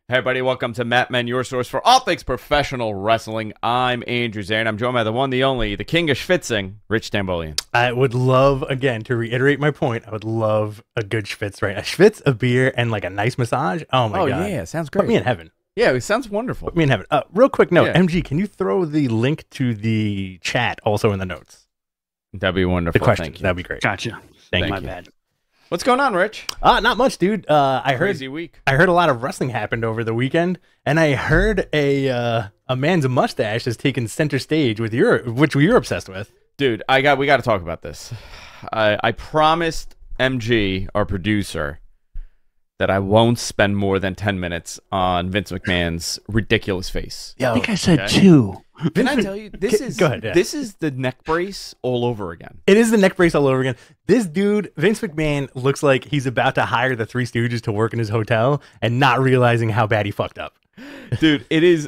Hey everybody, welcome to Matt Men, your source for all things professional wrestling. I'm Andrew Zane. I'm joined by the one, the only, the king of schwitzing, Rich Stambolian. I would love, again, to reiterate my point, I would love a good schwitz, right? A schwitz, a beer, and like a nice massage. Oh my God. Oh yeah, sounds great. Put me in heaven. Yeah, it sounds wonderful. Put me in heaven. Real quick note, Yeah. MG, can you throw the link to the chat also in the notes? That'd be wonderful. The questions, Thank you. that'd be great. Gotcha. Thank My you. bad. What's going on, Rich? Not much, dude. I Crazy week. heard a lot of wrestling happened over the weekend, and I heard a man's mustache has taken center stage with which you're obsessed with. Dude, we got to talk about this. I promised MG, our producer, that I won't spend more than 10 minutes on Vince McMahon's ridiculous face. I think I said two. Can I tell you, this is Go ahead, yeah. This is the neck brace all over again. It is the neck brace all over again. This dude, Vince McMahon, looks like he's about to hire the Three Stooges to work in his hotel and not realizing how bad he fucked up. Dude, it is...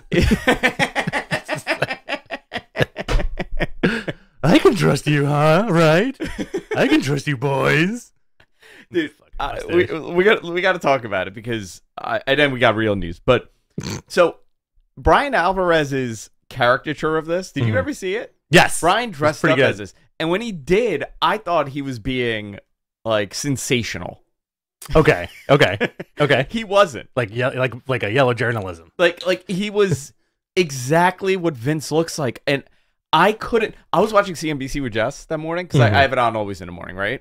I can trust you, huh? Right? I can trust you, boys. Dude, we got to talk about it because and then we got real news. But so Brian Alvarez's caricature of this, did you ever see it? Yes. Brian dressed pretty up good. as this, and when he did, I thought he was being like sensational. Okay. He wasn't. Like a yellow journalism. Like he was exactly what Vince looks like, and I was watching CNBC with Jess that morning because I have it on always in the morning, right?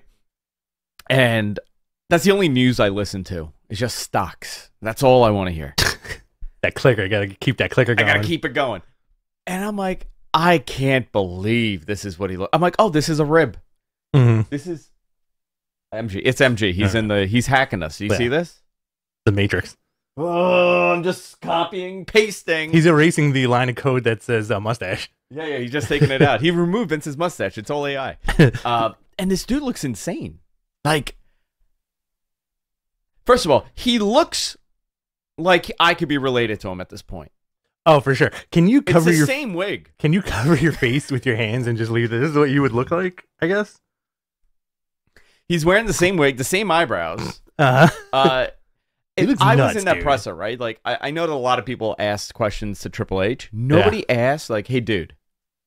And that's the only news I listen to. It's just stocks. That's all I want to hear. That clicker, you gotta keep that clicker going. I gotta keep it going. And I'm like, I can't believe this is what he looks. I'm like, oh, this is a rib. This is MG. It's MG. He's hacking us. Do you see this? The Matrix. Oh, I'm just copying, pasting. He's erasing the line of code that says mustache. Yeah, he's just taking it out. He removed Vince's mustache. It's all AI. And this dude looks insane. Like, first of all, he looks like I could be related to him at this point. Oh, for sure. Can you cover it's the your same wig? Can you cover your face with your hands and just leave this? This is what you would look like, I guess. He's wearing the same wig, the same eyebrows. He looks I was nuts, in that dude. presser, right? Like, I know that a lot of people asked questions to Triple H. Nobody asked, like, hey, dude,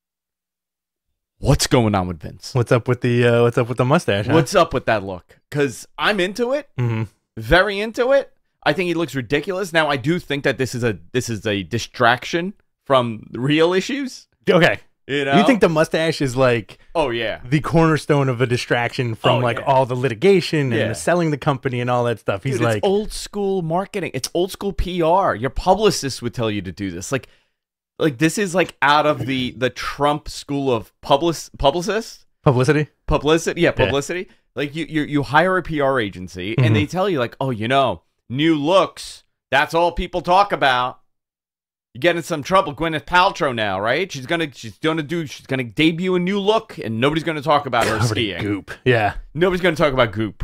what's going on with Vince? What's up with the mustache? Huh? What's up with that look? Because I'm into it, very into it. I think he looks ridiculous. Now, I do think that this is a distraction from real issues. Okay. You know? You think the mustache is like Oh, yeah. the cornerstone of a distraction from all the litigation and selling the company and all that stuff? He's Dude, like it's old school marketing. It's old school PR. Your publicist would tell you to do this. Like this is like out of the Trump school of publicists. publicity. Publicity. Yeah, publicity. Like you hire a PR agency and they tell you like, oh, new looks. That's all people talk about. You get in some trouble. Gwyneth Paltrow now, right? She's gonna debut a new look, and nobody's gonna talk about her skiing. Goop. Yeah. Nobody's gonna talk about goop.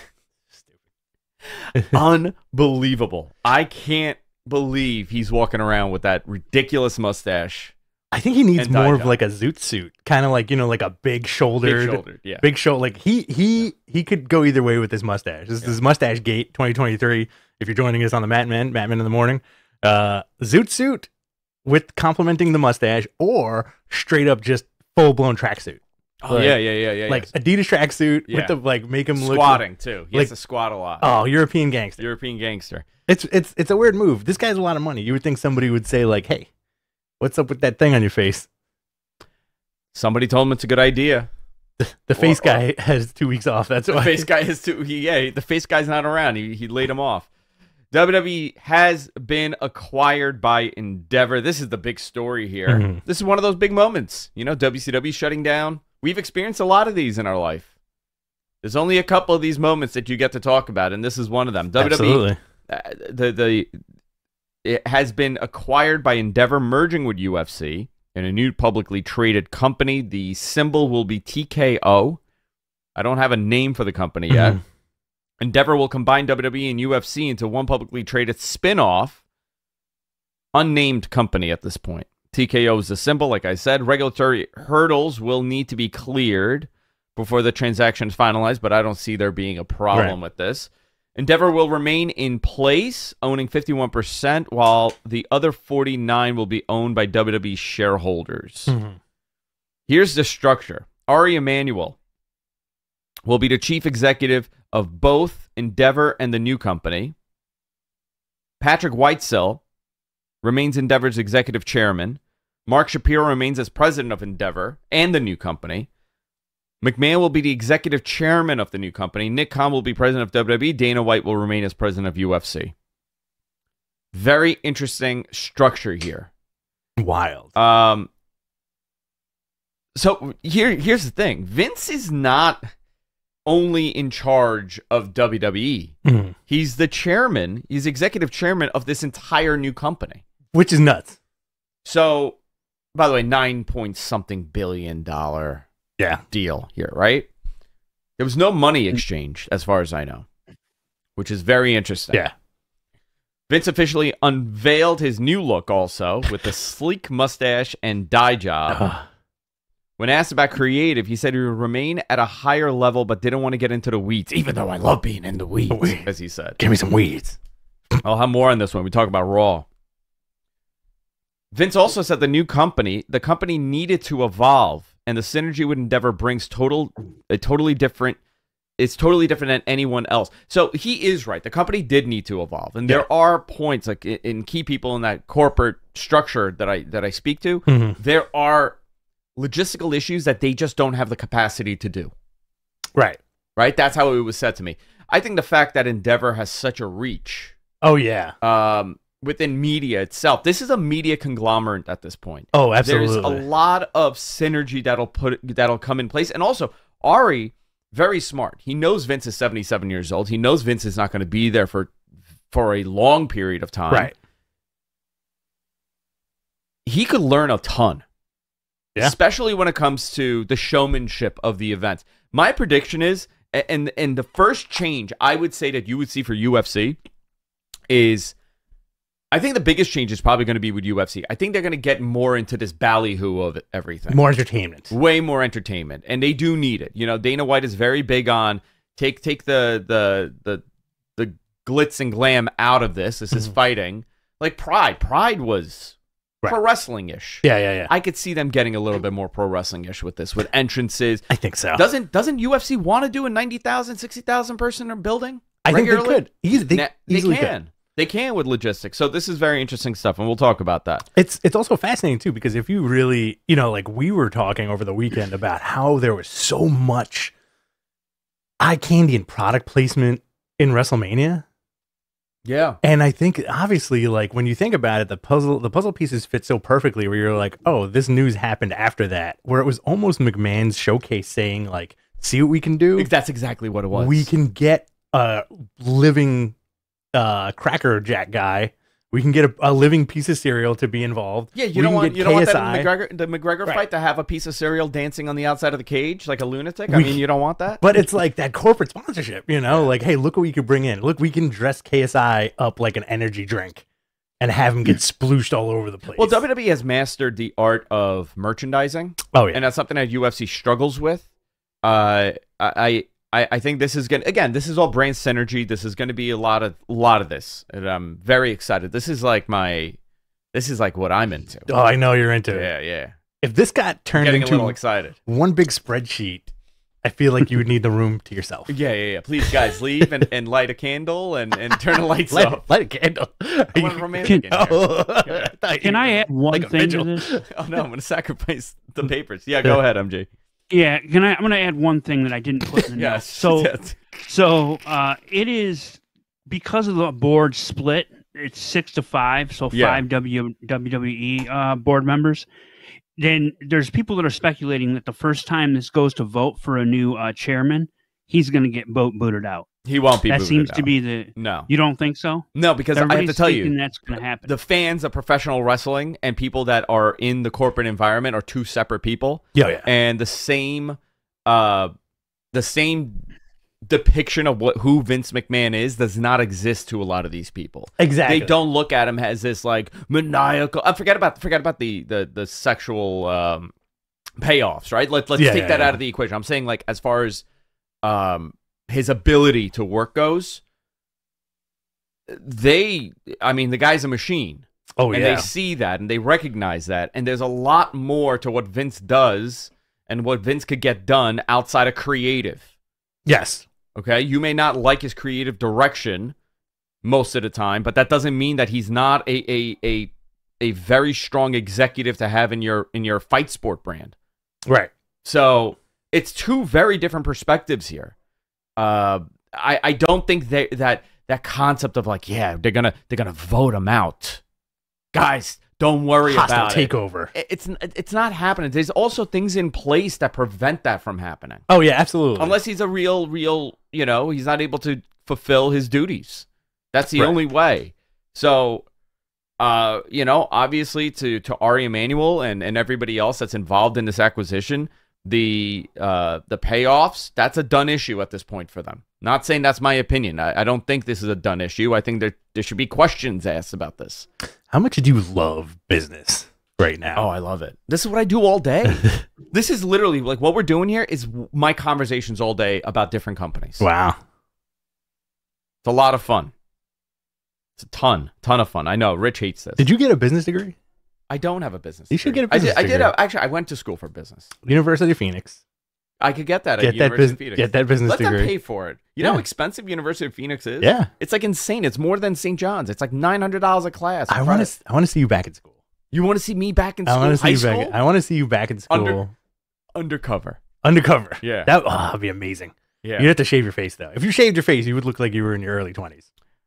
Unbelievable. I can't believe he's walking around with that ridiculous mustache. I think he needs And more dyed of up. like a zoot suit, kind of like like a big shouldered, yeah. big shoulder. Like he could go either way with his mustache. This is Mustache Gate 2023. If you're joining us on the Matt Men in the morning, zoot suit with complementing the mustache, or straight up just full blown tracksuit. Oh, Like- yeah. Like Adidas tracksuit Yeah. with the make him look Squatting too. He has like- to squat a lot. Oh, European gangster. European gangster. It's a weird move. This guy has a lot of money. You would think somebody would say like, "Hey, what's up with that thing on your face?" Somebody told him it's a good idea. The face guy has 2 weeks off. That's The why. face guy is too. The face guy's not around. He laid him off. WWE has been acquired by Endeavor. This is the big story here. This is one of those big moments. WCW shutting down. We've experienced a lot of these in our life. There's only a couple of these moments that you get to talk about, and this is one of them. Absolutely. WWE, it has been acquired by Endeavor, merging with UFC in a new publicly traded company. The symbol will be TKO. I don't have a name for the company yet. Endeavor will combine WWE and UFC into one publicly traded spin-off, unnamed company at this point. TKO is the symbol, like I said. Regulatory hurdles will need to be cleared before the transaction is finalized, but I don't see there being a problem with this. Endeavor will remain in place, owning 51%, while the other 49% will be owned by WWE shareholders. Here's the structure. Ari Emanuel will be the chief executive of both Endeavor and the new company. Patrick Whitesell remains Endeavor's executive chairman. Mark Shapiro remains as president of Endeavor and the new company. McMahon will be the executive chairman of the new company. Nick Khan will be president of WWE. Dana White will remain as president of UFC. Very interesting structure here. Wild. So here's the thing. Vince is not only in charge of WWE. He's the chairman. He's executive chairman of this entire new company. Which is nuts. So, by the way, $9-point-something billion deal here, right? There was no money exchanged, as far as I know, which is very interesting. Yeah. Vince officially unveiled his new look also with the sleek mustache and dye job. When asked about creative, he said he would remain at a higher level but didn't want to get into the weeds, even though I love being in the weeds, as he said. Give me some weeds. I'll have more on this when we talk about Raw. Vince also said the company needed to evolve, and the synergy with Endeavor brings totally different than anyone else. So he is right. The company did need to evolve, and there are points like in key people in that corporate structure that I speak to. There are logistical issues that they just don't have the capacity to do. Right. That's how it was said to me. I think the fact that Endeavor has such a reach. Oh yeah. Within media itself, this is a media conglomerate at this point. Oh, absolutely. There's a lot of synergy that'll come in place, and also Ari, very smart. He knows Vince is 77 years old. He knows Vince is not going to be there for a long period of time. Right. He could learn a ton. Yeah. Especially when it comes to the showmanship of the events. My prediction is, and the first change I would say that you would see for UFC is, I think the biggest change is probably going to be with UFC. I think they're going to get more into this ballyhoo of everything. More entertainment. Way more entertainment. And they do need it. You know, Dana White is very big on take the glitz and glam out of this. This is fighting. Like Pride. Pride was pro wrestling-ish. Yeah. I could see them getting a little bit more pro wrestling-ish with this, with entrances. I think so. Doesn't UFC want to do a 90,000, 60,000 person building? I think they could. They easily can. They can with logistics. So this is very interesting stuff, and we'll talk about that. It's also fascinating, too, because if you really, like we were talking over the weekend about how there was so much eye candy and product placement in WrestleMania. Yeah. And I think, obviously, like, when you think about it, the puzzle pieces fit so perfectly where you're like, oh, this news happened after that, where it was almost McMahon's showcase saying, like, see what we can do? That's exactly what it was. We can get a living Cracker Jack guy. We can get a living piece of cereal to be involved. Yeah, you don't want that in the McGregor fight to have a piece of cereal dancing on the outside of the cage like a lunatic. I mean, you don't want that. But it's like that corporate sponsorship, like, hey, look what we could bring in. Look, we can dress KSI up like an energy drink and have him get splooshed all over the place. Well, WWE has mastered the art of merchandising. Oh yeah, and that's something that UFC struggles with. I think this is this is all brand synergy. This is gonna be a lot of this, and I'm very excited. This is like what I'm into. Oh, I know you're into it. Yeah. If this got turned into a little excited, one big spreadsheet, I feel like you would need the room to yourself. Yeah. Please, guys, leave and light a candle and turn the lights off. Light a candle. I want romantic in here. Can I add one thing to this? Oh no, I'm gonna sacrifice the papers. Yeah, go ahead, MJ. Yeah, I'm going to add one thing that I didn't put in the notes. So it is because of the board split. It's 6-5, so 5 WWE board members. Then there's people that are speculating that the first time this goes to vote for a new chairman, he's going to get booted out. He won't be. That booted seems out. to be the. No, you don't think so? No, because I have to tell you, that's going to happen. The fans of professional wrestling and people that are in the corporate environment are two separate people. Yeah. And the same depiction of who Vince McMahon is does not exist to a lot of these people. Exactly. They don't look at him as this like maniacal. Forget about the sexual payoffs, right? Let's take that out of the equation. I'm saying like as far as his ability to work goes, the guy's a machine. Oh, and they see that and they recognize that. And there's a lot more to what Vince does and what Vince could get done outside of creative. Yes. Okay? You may not like his creative direction most of the time, but that doesn't mean that he's not a very strong executive to have in your fight sport brand. Right. So it's two very different perspectives here. I don't think that concept of like, yeah, they're gonna vote him out. Guys, don't worry about it. Takeover. It's not happening. There's also things in place that prevent that from happening. Oh yeah, absolutely. Unless he's a real, he's not able to fulfill his duties. That's the only way. So, obviously to Ari Emanuel and everybody else that's involved in this acquisition, the payoffs, that's a done issue at this point for them. Not saying that's my opinion. I don't think this is a done issue. I think there should be questions asked about this. How much do you love business right now? Oh, I love it. This is what I do all day. This is literally like what we're doing here is my conversations all day about different companies. Wow. It's a lot of fun. It's a ton of fun. I know Rich hates this. Did you get a business degree? I don't have a business degree. You should get a business degree. Actually, I went to school for business. University of Phoenix. I could get that at University of Phoenix. Get that business degree. Let them pay for it. You know how expensive University of Phoenix is? Yeah. It's like insane. It's more than St. John's. It's like $900 a class. I want to see you back in school. You want to see me back in school? I want to see you back in school. Undercover. Yeah. That'd be amazing. Yeah. You'd have to shave your face though. If you shaved your face, you would look like you were in your early 20s.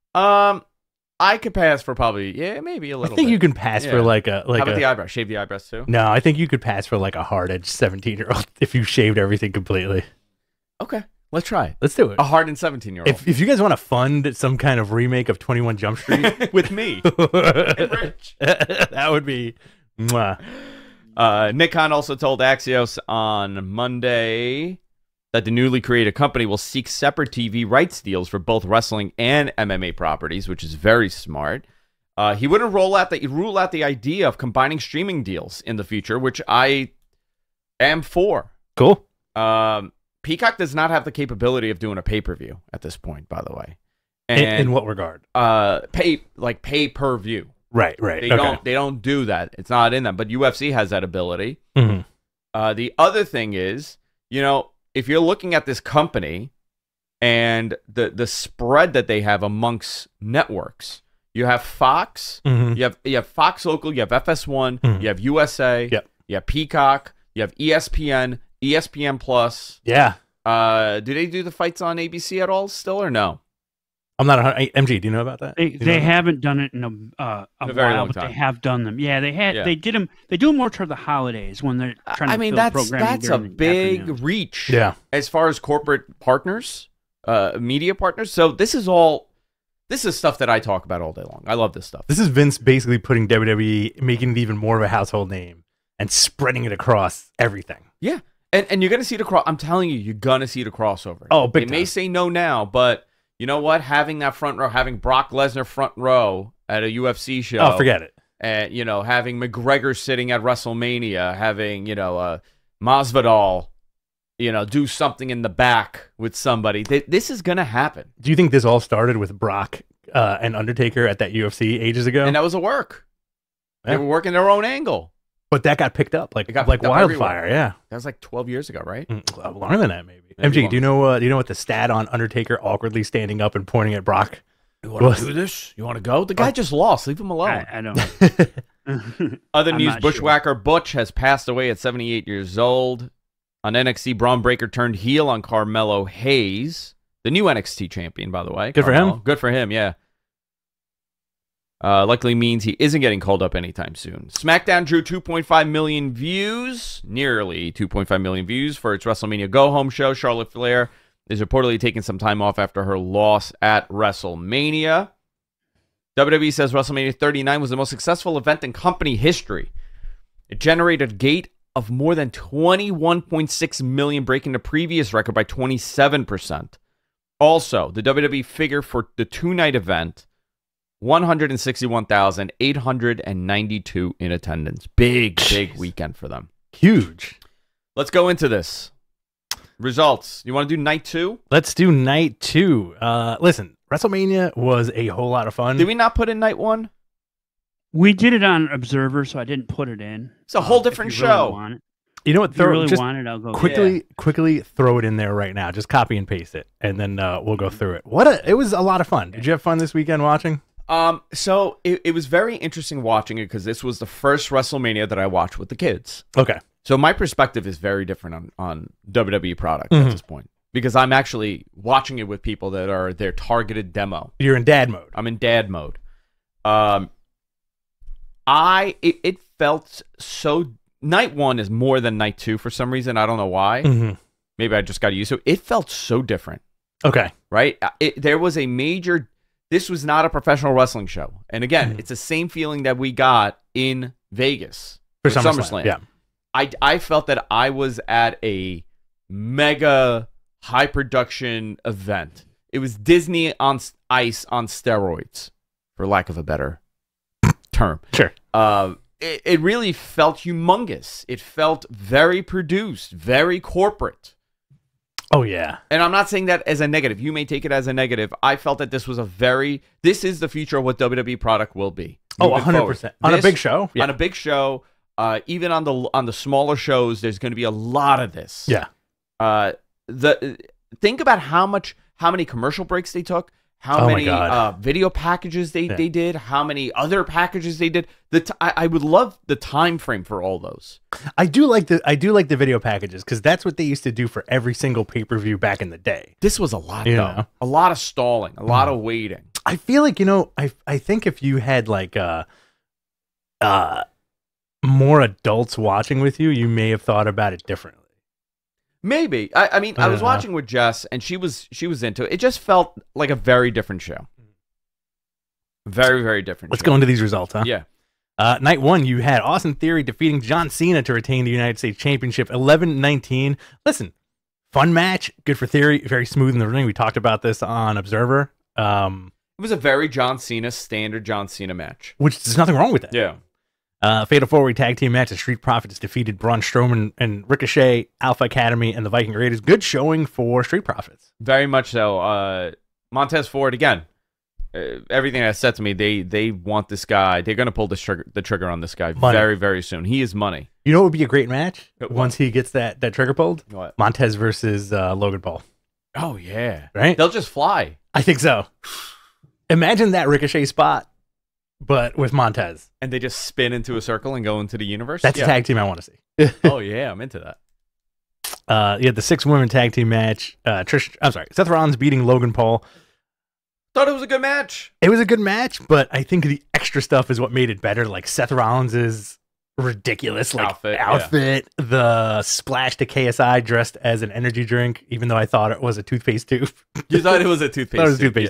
I could pass for probably maybe a little. I think you can pass for like how about the eyebrows? Shave the eyebrows too? No, I think you could pass for like a hard-edged 17-year-old if you shaved everything completely. Okay, let's try it. Let's do it. A hardened 17-year-old. If you guys want to fund some kind of remake of 21 Jump Street with me and Rich, that would be. Mwah. Nick Khan also told Axios on Monday that the newly created company will seek separate TV rights deals for both wrestling and MMA properties, which is very smart. He wouldn't rule out the idea of combining streaming deals in the future, which I am for. Cool. Peacock does not have the capability of doing a pay-per-view at this point, by the way. And in what regard? Pay per view. Right. They don't do that. It's not in them. But UFC has that ability. Mm-hmm. The other thing is, if you're looking at this company and the spread that they have amongst networks, you have Fox, you have Fox Local, you have FS1, you have USA, you have Peacock, you have ESPN, ESPN Plus. Yeah. Do they do the fights on ABC at all still or no? I'm not MG. Do you know about that? They haven't done it in a very while, long but time. they have done them. Yeah, they had. Yeah. They did them. They do them more toward the holidays when they're trying to fill programming. That's a big reach. Yeah. As far as corporate partners, media partners. So this is stuff that I talk about all day long. I love this stuff. This is Vince basically putting WWE, making it even more of a household name, and spreading it across everything. Yeah, and you're gonna see the I'm telling you, you're gonna see the crossover. Oh, big time. They may say no now, but. You know what? Having that front row, having Brock Lesnar front row at a UFC show. Oh, forget it. And, having McGregor sitting at WrestleMania, having, Masvidal, do something in the back with somebody. This is going to happen. Do you think this all started with Brock and Undertaker at that UFC ages ago? And that was a work. Yeah. They were working their own angle. But that got picked up like wildfire. Everywhere. Yeah. That was like 12 years ago, right? Longer than that, maybe. MG, do you know what the stat on Undertaker awkwardly standing up and pointing at Brock? You want to do this? You want to go? The guy just lost. Leave him alone. I don't. Other news: Bushwhacker Butch has passed away at 78 years old. On NXT, Braun Breaker turned heel on Carmelo Hayes, the new NXT champion, by the way. Good for him. Good for him. Yeah. Likely means he isn't getting called up anytime soon. SmackDown drew 2.5 million views, nearly 2.5 million views for its WrestleMania Go-Home show. Charlotte Flair is reportedly taking some time off after her loss at WrestleMania. WWE says WrestleMania 39 was the most successful event in company history. It generated a gate of more than 21.6 million, breaking the previous record by 27%. Also, the WWE figure for the two-night event, 161,892 in attendance. Big weekend for them. Huge. Let's go into this. Results. You want to do night two? Let's do night two. Listen, WrestleMania was a whole lot of fun. Did we not put in night one? We did it on Observer, so I didn't put it in. It's a whole different show. Really you know what? If you really want it, I'll go quickly throw it in there right now. Just copy and paste it, and then we'll go through it. It was a lot of fun. Did you have fun this weekend watching? So it was very interesting watching it because this was the first WrestleMania that I watched with the kids. Okay. So my perspective is very different on WWE product at this point because I'm actually watching it with people that are their targeted demo. You're in dad mode. I'm in dad mode. It felt so. Night one is more than night two for some reason. I don't know why. Maybe I just got used to it. It felt so different. Okay. Right? There was a major. This was not a professional wrestling show. And again, it's the same feeling that we got in Vegas for SummerSlam. Yeah. I felt that I was at a mega high production event. It was Disney on ice on steroids, for lack of a better term. Sure. It really felt humongous. It felt very produced, very corporate. Oh, yeah. And I'm not saying that as a negative. You may take it as a negative. I felt that this was this is the future of what WWE product will be. Oh, 100%. On a big show? Yeah. On a big show, even on the smaller shows, there's going to be a lot of this. Yeah. Think about how many commercial breaks they took, how many video packages they did, how many other packages they did. I would love the time frame for all those. I do like the video packages because that's what they used to do for every single pay-per-view back in the day. This was a lot though. A lot of stalling, a lot of waiting. I feel like, I think if you had like more adults watching with you, you may have thought about it differently. Maybe. I mean, I was watching with Jess, and she was into it. It just felt like a very different show. Very, very different. Let's go into these results, huh? Yeah. Night one, you had Austin Theory defeating John Cena to retain the United States Championship, 11-19. Listen, fun match. Good for Theory. Very smooth in the ring. We talked about this on Observer. It was a very standard John Cena match. Which there's nothing wrong with that. Yeah. Fatal 4-Way tag team match. The Street Profits defeated Braun Strowman and Ricochet, Alpha Academy, and the Viking Raiders. Good showing for Street Profits. Very much so. Montez Ford, again, everything that said to me, they want this guy. They're going to pull the trigger on this guy very, very soon. He is money. You know what would be a great match once he gets that trigger pulled? What? Montez versus Logan Paul. Oh, yeah. Right? They'll just fly. I think so. Imagine that Ricochet spot, but with Montez. And they just spin into a circle and go into the universe? That's a tag team I want to see. Oh, yeah, I'm into that. You had the 6-women tag team match. Seth Rollins beating Logan Paul. Thought it was a good match. It was a good match, but I think the extra stuff is what made it better. Like Seth Rollins' ridiculous outfit, the splash to KSI dressed as an energy drink, even though I thought it was a toothpaste tube. You thought it was a toothpaste tube? I thought it was a toothpaste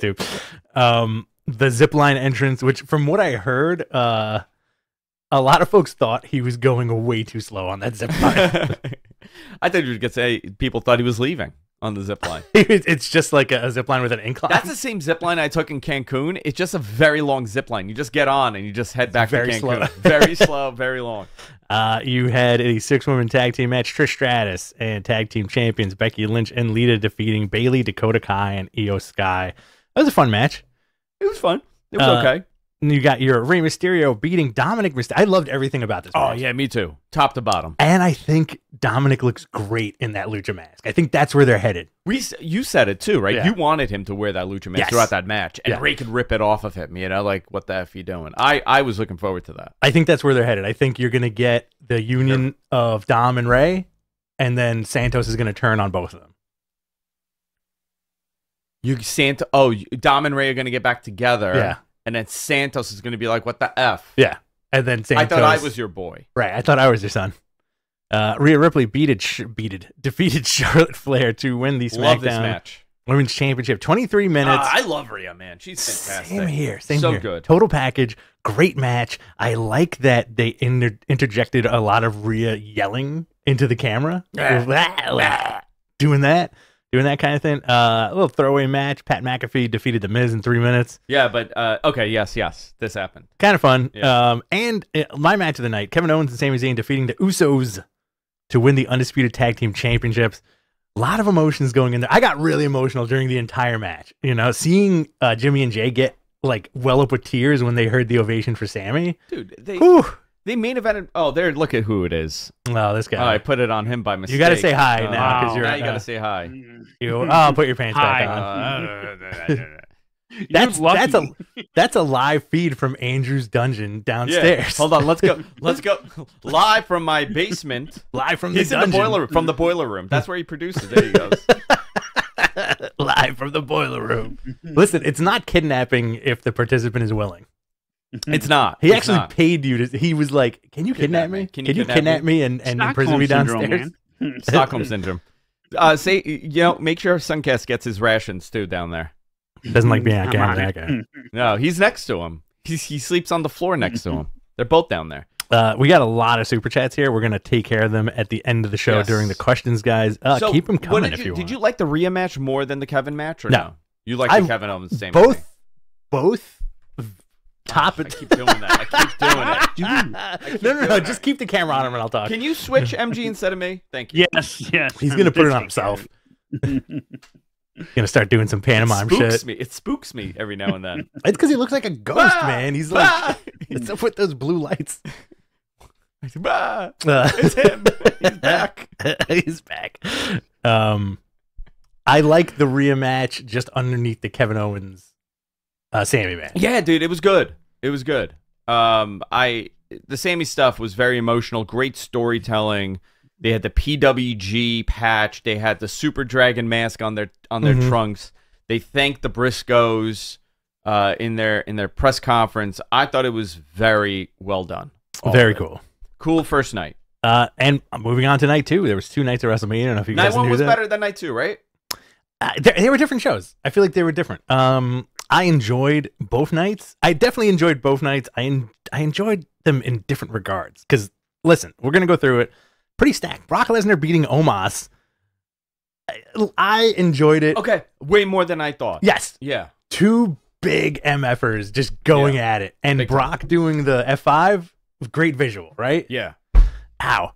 tube. The zipline entrance, which from what I heard, a lot of folks thought he was going way too slow on that zipline. I thought you were going to say people thought he was leaving on the zipline. It's just like a zipline with an incline. That's the same zipline I took in Cancun. It's just a very long zipline. You just get on and you just head back to Cancun. Slow. Very slow, very long. You had a 6-women tag team match. Trish Stratus and tag team champions Becky Lynch and Lita defeating Bayley, Dakota Kai, and Io Sky. That was a fun match. It was fun. It was okay. And you got your Rey Mysterio beating Dominic Mysterio. I loved everything about this match. Oh, yeah, me too. Top to bottom. And I think Dominic looks great in that lucha mask. I think that's where they're headed. You said it too, right? Yeah. You wanted him to wear that lucha mask throughout that match, and Rey could rip it off of him, like, what the F are you doing? I was looking forward to that. I think that's where they're headed. I think you're going to get the union of Dom and Rey, and then Santos is going to turn on both of them. Dom and Rey are going to get back together. Yeah. And then Santos is going to be like, what the F? Yeah. And then Santos. I thought I was your boy. Right. I thought I was your son. Rhea Ripley defeated Charlotte Flair to win the SmackDown Women's Championship. 23 minutes. I love Rhea, man. She's fantastic. Same here. So good. Total package. Great match. I like that they interjected a lot of Rhea yelling into the camera. Doing that kind of thing. A little throwaway match. Pat McAfee defeated The Miz in 3 minutes. Yeah, but okay, yes, this happened. Kind of fun. Yeah. And my match of the night, Kevin Owens and Sami Zayn defeating the Usos to win the Undisputed Tag Team Championships. A lot of emotions going in there. I got really emotional during the entire match. You know, seeing Jimmy and Jay get like well up with tears when they heard the ovation for Sammy. Dude, they main evented. Oh, there! Look at who it is. Oh, this guy. Oh, I put it on him by mistake. You got to say hi now because now you got to say hi. Put your pants back on. That's a live feed from Andrew's dungeon downstairs. Yeah. Hold on, let's go live from my basement. Live from He's the dungeon. From the boiler room. That's where he produces. There he goes. Live from the boiler room. Listen, it's not kidnapping if the participant is willing. It's not. He actually paid you to. He was like, "Can you kidnap me? Can you kidnap me and imprison me downstairs?" Stockholm syndrome. Make sure Suncast gets his rations too down there. Doesn't like being that guy. No, he's next to him. He sleeps on the floor next to him. They're both down there. We got a lot of super chats here. We're gonna take care of them at the end of the show during the questions, guys. So keep them coming if you want. Did you like the Rhea match more than the Kevin match, or no? You like the Kevin Owens same? Both. Top it. I keep doing that. I keep doing it. No. Just keep the camera on him and I'll talk. Can you switch MG instead of me? Thank you. Yes. He's going to put it on himself. He's going to start doing some pantomime shit. It spooks me every now and then. It's because he looks like a ghost, man. He's like, what's up with those blue lights? It's him. He's back. He's back. I like the Rhea match just underneath the Kevin Owens Sammy match. Yeah, dude, it was good. The Sammy stuff was very emotional. Great storytelling. They had the PWG patch. They had the Super Dragon mask on their trunks. They thanked the Briscoes in their press conference. I thought it was very well done. Very cool. Cool first night. And moving on to night 2. There was 2 nights of WrestleMania. I don't know if you guys knew that. Night 1 was better than night 2, right? They were different shows. I feel like they were different. I enjoyed both nights. I definitely enjoyed both nights. I enjoyed them in different regards. Because, listen, we're going to go through it. Pretty stacked. Brock Lesnar beating Omos. I enjoyed it. Okay. Way more than I thought. Yes. Yeah. 2 big MFers just going at it. And big Brock time. Doing the F5. Great visual, right? Yeah. Ow.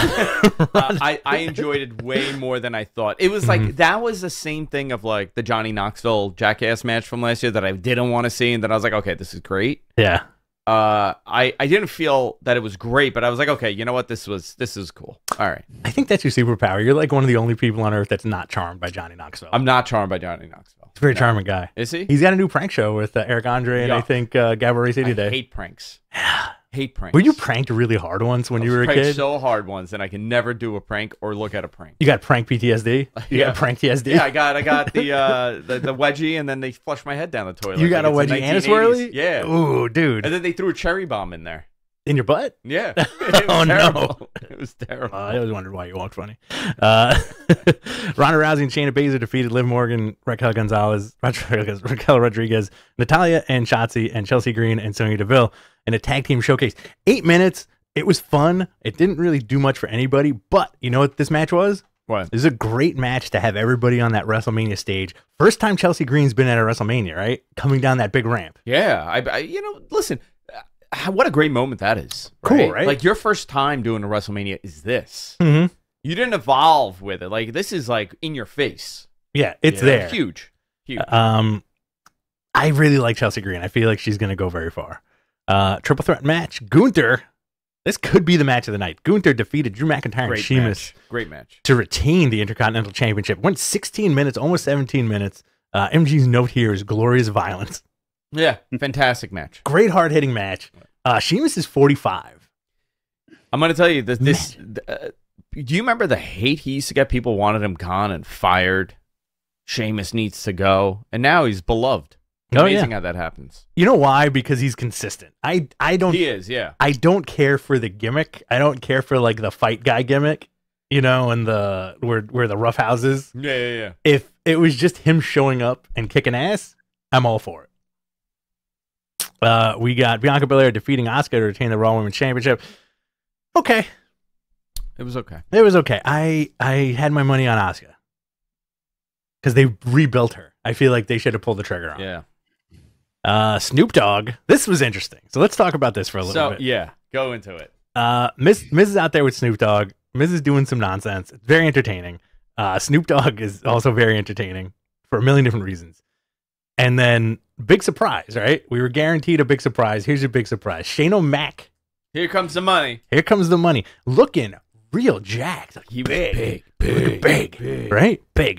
I enjoyed it way more than I thought. It was like, that was the same thing of like the Johnny Knoxville Jackass match from last year that I didn't want to see. And then I was like, okay, this is great. Yeah. I didn't feel that it was great, but I was like, okay, you know what? This is cool. All right. I think that's your superpower. You're like one of the only people on earth that's not charmed by Johnny Knoxville. I'm not charmed by Johnny Knoxville. He's a very charming guy. Is he? He's got a new prank show with Eric Andre and I think Gabba City today. I hate pranks. Hate pranks. Were you pranked really hard once when you were a kid? So hard once, and I can never do a prank or look at a prank. You got prank PTSD? You got prank TSD? Yeah, I got the wedgie, and then they flushed my head down the toilet. You got a wedgie and a swirly? Yeah. Ooh, dude. And then they threw a cherry bomb in there. In your butt? Yeah. Oh, terrible. No. It was terrible. I always wondered why you walked funny. Ronda Rousey and Shayna Baszler defeated Liv Morgan, Raquel Rodriguez, Natalya and Shotzi, and Chelsea Green and Sonya Deville in a tag team showcase. 8 minutes. It was fun. It didn't really do much for anybody, but you know what this match was? What? This is a great match to have everybody on that WrestleMania stage. First time Chelsea Green's been at a WrestleMania, right? Coming down that big ramp. Yeah. Listen. What a great moment that is. Right? Cool, right? Like, your first time doing a WrestleMania is this. Mm-hmm. You didn't evolve with it. Like, this is, like, in your face. Yeah, it's there. Huge. I really like Chelsea Green. I feel like she's going to go very far. Triple threat match. Gunther. This could be the match of the night. Gunther defeated Drew McIntyre and Sheamus. Great match. To retain the Intercontinental Championship. Went 16 minutes, almost 17 minutes. MG's note here is glorious violence. Yeah, fantastic match. Great hard-hitting match. Sheamus is 45. I'm going to tell you, do you remember the hate he used to get? People wanted him gone and fired. Sheamus needs to go. And now he's beloved. Amazing how that happens. You know why? Because he's consistent. I don't. He is, yeah. I don't care for the gimmick. I don't care for like the fight guy gimmick, you know, and the where the rough houses. Yeah. If it was just him showing up and kicking ass, I'm all for it. We got Bianca Belair defeating Asuka to retain the Raw Women's Championship. Okay. It was okay. It was okay. I had my money on Asuka. Because they rebuilt her. I feel like they should have pulled the trigger on her. Yeah. Snoop Dogg. This was interesting. So let's talk about this for a little bit. Yeah, go into it. Miz is out there with Snoop Dogg. Miz is doing some nonsense. It's very entertaining. Snoop Dogg is also very entertaining for a million different reasons. And then big surprise, right? We were guaranteed a big surprise. Here's your big surprise. Shane O'Mac. Here comes the money. Here comes the money. Looking real jacked. Like, He was big. big, right? Big.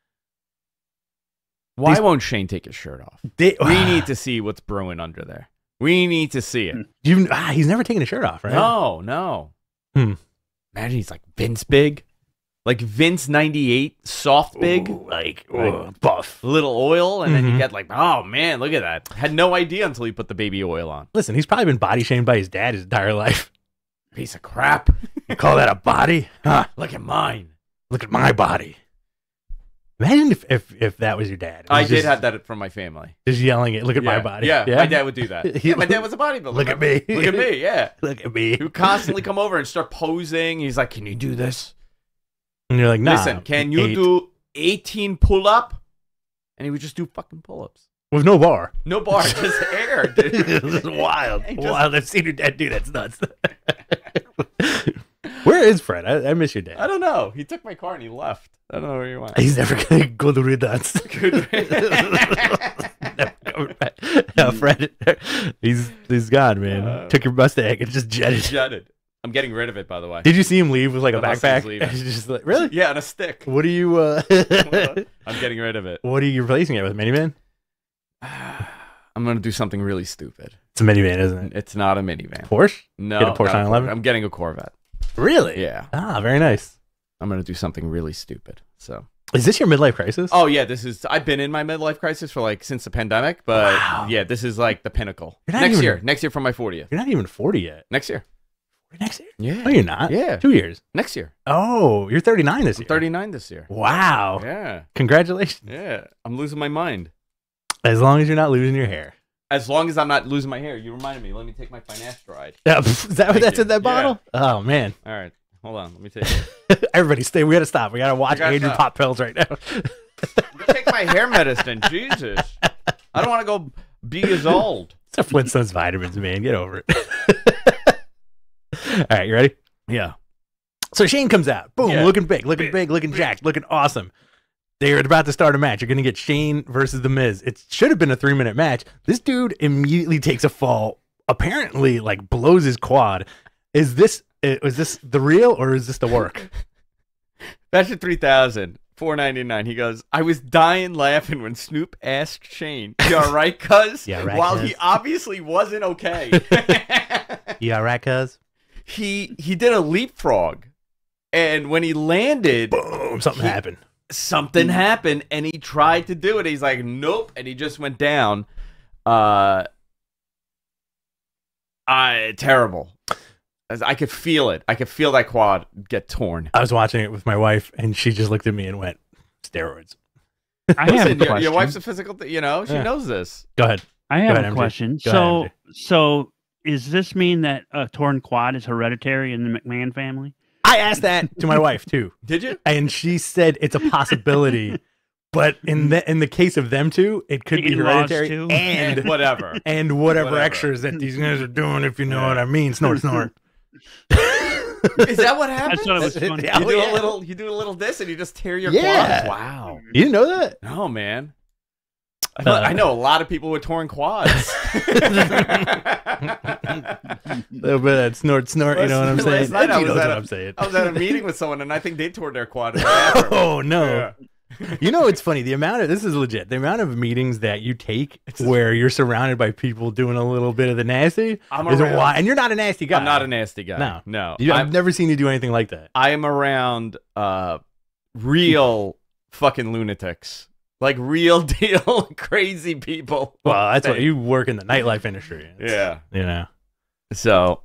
Why won't Shane take his shirt off? We We need to see what's brewing under there. We need to see it. He's never taken his shirt off, right? No. Imagine he's like Vince big. Like Vince 98, soft big. Ooh, like buff. Little oil, and then you get like, oh man, look at that. Had no idea until he put the baby oil on. Listen, he's probably been body shamed by his dad his entire life. Piece of crap. You call that a body? Huh? Look at mine. Look at my body. Imagine if that was your dad. I did have that from my family. Just yelling it. Look at my body. Yeah, my dad would do that. Yeah, my dad was a bodybuilder. Look at me. Look at me, yeah. Look at me. He would constantly come over and start posing. He's like, can you do this? And you're like, nah. Listen, can you do 18 pull-up? And he would just do fucking pull-ups. With no bar. No bar, just air, dude. This is wild. Wild. I've seen your dad do that. It's nuts. Where is Fred? I miss your dad. I don't know. He took my car and he left. I don't know where he went. He's never going to go to nuts. No, Fred, he's gone, man. Took your Mustang and just jetted. I'm getting rid of it, by the way. Did you see him leave with like a backpack? He's Just like, really? Yeah, on a stick. What are you? I'm getting rid of it. What are you replacing it with? Minivan? I'm gonna do something really stupid. It's a minivan, isn't it? It's not a minivan. Porsche? No, Get a Porsche 911? I'm getting a Corvette. Really? Yeah. Ah, very nice. I'm gonna do something really stupid. So. Is this your midlife crisis? Oh yeah, this is. I've been in my midlife crisis for like since the pandemic, but yeah, this is like the pinnacle. Next year for my 40th. You're not even 40 yet. Next year. Next year? Yeah. No, you're not. Yeah. 2 years. Next year. Oh, you're 39 this year. I'm 39 this year. Wow. Yeah. Congratulations. Yeah. I'm losing my mind. As long as you're not losing your hair. As long as I'm not losing my hair. You reminded me. Let me take my finasteride. Yeah, is that what that's in that bottle? Yeah. Oh, man. All right. Hold on. Let me take it. Everybody stay. We got to stop. We got to watch Andrew pop pills right now. Take my hair medicine. Jesus. I don't want to go be as old. It's a Flintstones vitamins, man. Get over it. All right. You ready? Yeah. So Shane comes out. Boom. Yeah. Looking big, looking jacked, looking awesome. They're about to start a match. You're going to get Shane versus The Miz. It should have been a 3-minute match. This dude immediately takes a fall, apparently like blows his quad. Is this the real or is this the work? That's at 3,000. $4.99. He goes, I was dying laughing when Snoop asked Shane, you all right, cuz? Yeah, right, While cuz. he obviously wasn't okay. You all right, cuz? He did a leapfrog. And when he landed, Boom, something happened. Something happened, and he tried to do it. He's like, nope, and he just went down. Terrible. I could feel it. I could feel that quad get torn. I was watching it with my wife, and she just looked at me and went, steroids. I have a question. Your wife's a physical, she knows this. Go ahead. I have ahead, a MJ. question. Go ahead, So does this mean that a torn quad is hereditary in the McMahon family? I asked that to my wife, too. Did you? And she said it's a possibility. But in the case of them two, it could be hereditary too? and whatever. And whatever extras that these guys are doing, if you know what I mean. Snort, snort. Is that what happened? That's what I was funny. You do a little this and you just tear your quads. Wow. You didn't know that? No, man. I know a lot of people with torn quads. A little bit of snort, snort. You know what I'm saying? Last night I was at a meeting with someone and I think they tore their quad. Oh no. Yeah. You know, it's funny. This is legit. The amount of meetings that you take where you're surrounded by people doing a little bit of the nasty is a lot. And you're not a nasty guy. I'm not a nasty guy. No. I've never seen you do anything like that. I am around real fucking lunatics. Like real deal crazy people. Well, that's what you work in the nightlife industry. Yeah. You know. So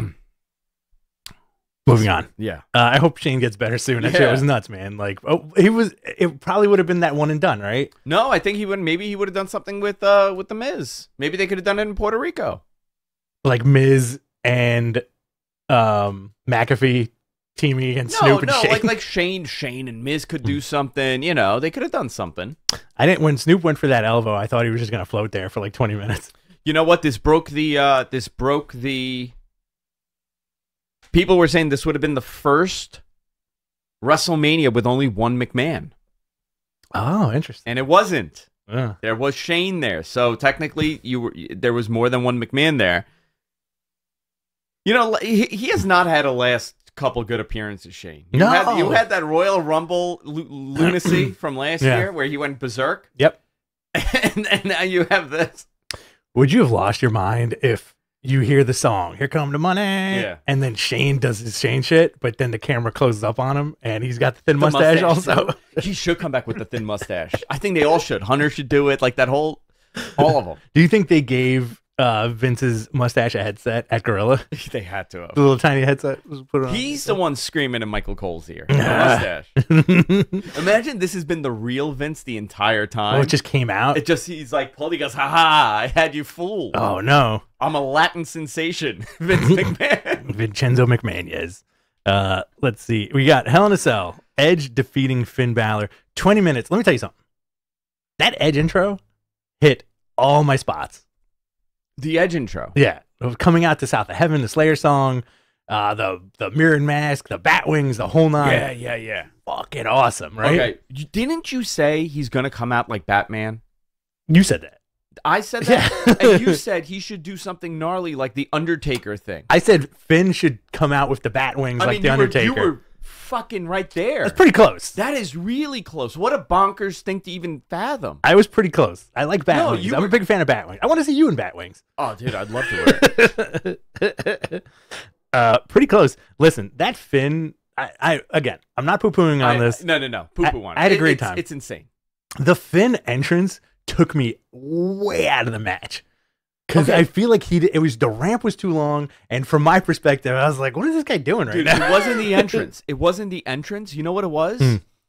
moving on. Yeah. I hope Shane gets better soon. That shit was nuts, man. Like, it probably would have been that one and done, right? No, I think maybe he would have done something with the Miz. Maybe they could have done it in Puerto Rico. Like Miz and McAfee teaming against Snoop and Shane. like Shane and Miz could do something. You know, they could have done something. When Snoop went for that elbow, I thought he was just gonna float there for like 20 minutes. You know what? This broke the people were saying this would have been the first WrestleMania with only one McMahon. Oh, interesting. And it wasn't. Yeah. There was Shane there. So technically, there was more than one McMahon there. You know, he has not had a last couple good appearances, Shane. You had that Royal Rumble lunacy from last year where he went berserk. Yep. And now you have this. Would you have lost your mind if you hear the song, "Here Come the Money," and then Shane does his Shane shit, but then the camera closes up on him and he's got the thin mustache also? He should come back with the thin mustache. I think they all should. Hunter should do it. Like that all of them. Do you think they gave Vince's mustache a headset at Gorilla? They had to have. The little tiny headset was put on. He's the one screaming in Michael Cole's ear. The mustache. Imagine this has been the real Vince the entire time. Oh, it just came out? He's like, pulled. He goes, "Ha ha, I had you fooled. Oh, no. I'm a Latin sensation." Vince McMahon. Vincenzo McMahon. Let's see. We got Hell in a Cell. Edge defeating Finn Balor. 20 minutes. Let me tell you something. That Edge intro hit all my spots. The Edge intro. Yeah. Coming out to South of Heaven, the Slayer song, the mirrored mask, the bat wings, the whole nine. Yeah. Fucking awesome, right? Okay. Didn't you say he's going to come out like Batman? You said that. I said that? Yeah. And you said he should do something gnarly like the Undertaker thing. I said Finn should come out with the bat wings like the Undertaker. You were fucking right there. That's pretty close. That is really close. What a bonkers thing to even fathom. I was pretty close. I like bat wings. I'm a big fan of bat wings. I want to see you in bat wings. Oh, dude, I'd love to wear it. Pretty close. Listen, that Finn, again, I'm not poo-pooing on this. No. Poo-poo on it. I had a great time. It's insane. The Finn entrance took me way out of the match. Because I feel like the ramp was too long, and from my perspective, I was like, "What is this guy doing right now?" It wasn't the entrance. It wasn't the entrance. You know what it was?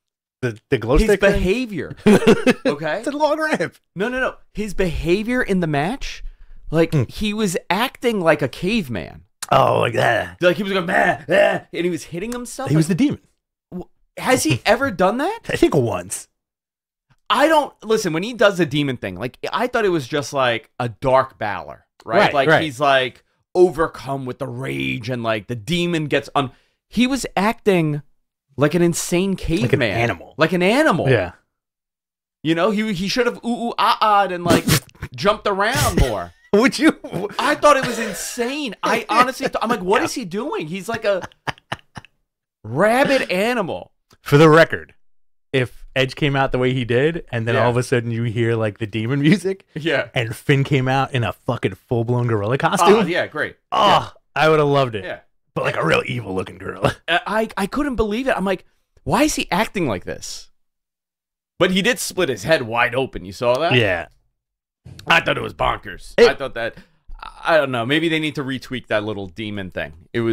The glow stick. His behavior. Okay, it's a long ramp. No. His behavior in the match, like he was acting like a caveman. Oh, like that. Like he was going, and he was hitting himself. He was the demon. Has he ever done that? I think once. I don't listen when he does the demon thing. Like I thought it was just like a dark Balor, right? Like he's like overcome with the rage and like the demon gets on. He was acting like an insane caveman, like an animal. Yeah. You know, he should have ooh-ah-ah'd and like jumped around more. Would you? I thought it was insane. I honestly, I'm like, what is he doing? He's like a rabid animal. For the record, if Edge came out the way he did, and then all of a sudden you hear like the demon music, and Finn came out in a fucking full-blown gorilla costume. Oh, yeah, great. Oh, I would have loved it. Yeah. But like a real evil-looking gorilla. I couldn't believe it. I'm like, why is he acting like this? But he did split his head wide open. You saw that? Yeah. I thought it was bonkers. I thought that, I don't know, maybe they need to retweak that little demon thing.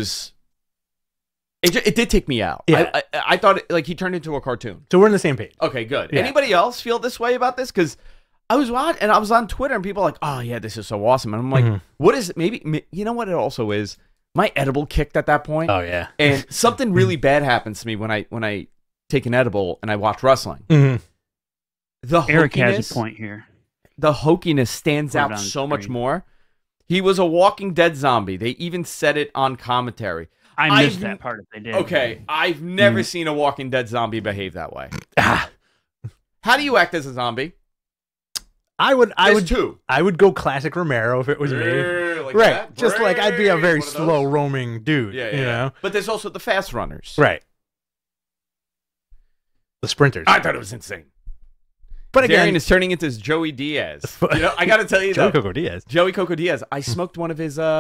It did take me out. Yeah. I thought like he turned into a cartoon. So we're on the same page. Okay, good. Yeah. Anybody else feel this way about this? Because I was on Twitter and people are like, oh yeah, this is so awesome. And I'm like, what is it? Maybe, you know what it also is? My edible kicked at that point. Oh yeah. And something really bad happens to me when I take an edible and I watch wrestling. Eric has a point here. The hokiness stands out so much more. He was a Walking Dead zombie. They even said it on commentary. I missed that part if they did. Okay, I've never seen a Walking Dead zombie behave that way. How do you act as a zombie? I would go classic Romero if it was me. Like right. That? Just like I'd be a very slow roaming dude. Yeah. You know? But there's also the fast runners. Right. The sprinters. I thought it was insane. But again, Darian is turning into Joey Diaz. You know, I got to tell you, Joey Coco Diaz. I smoked one of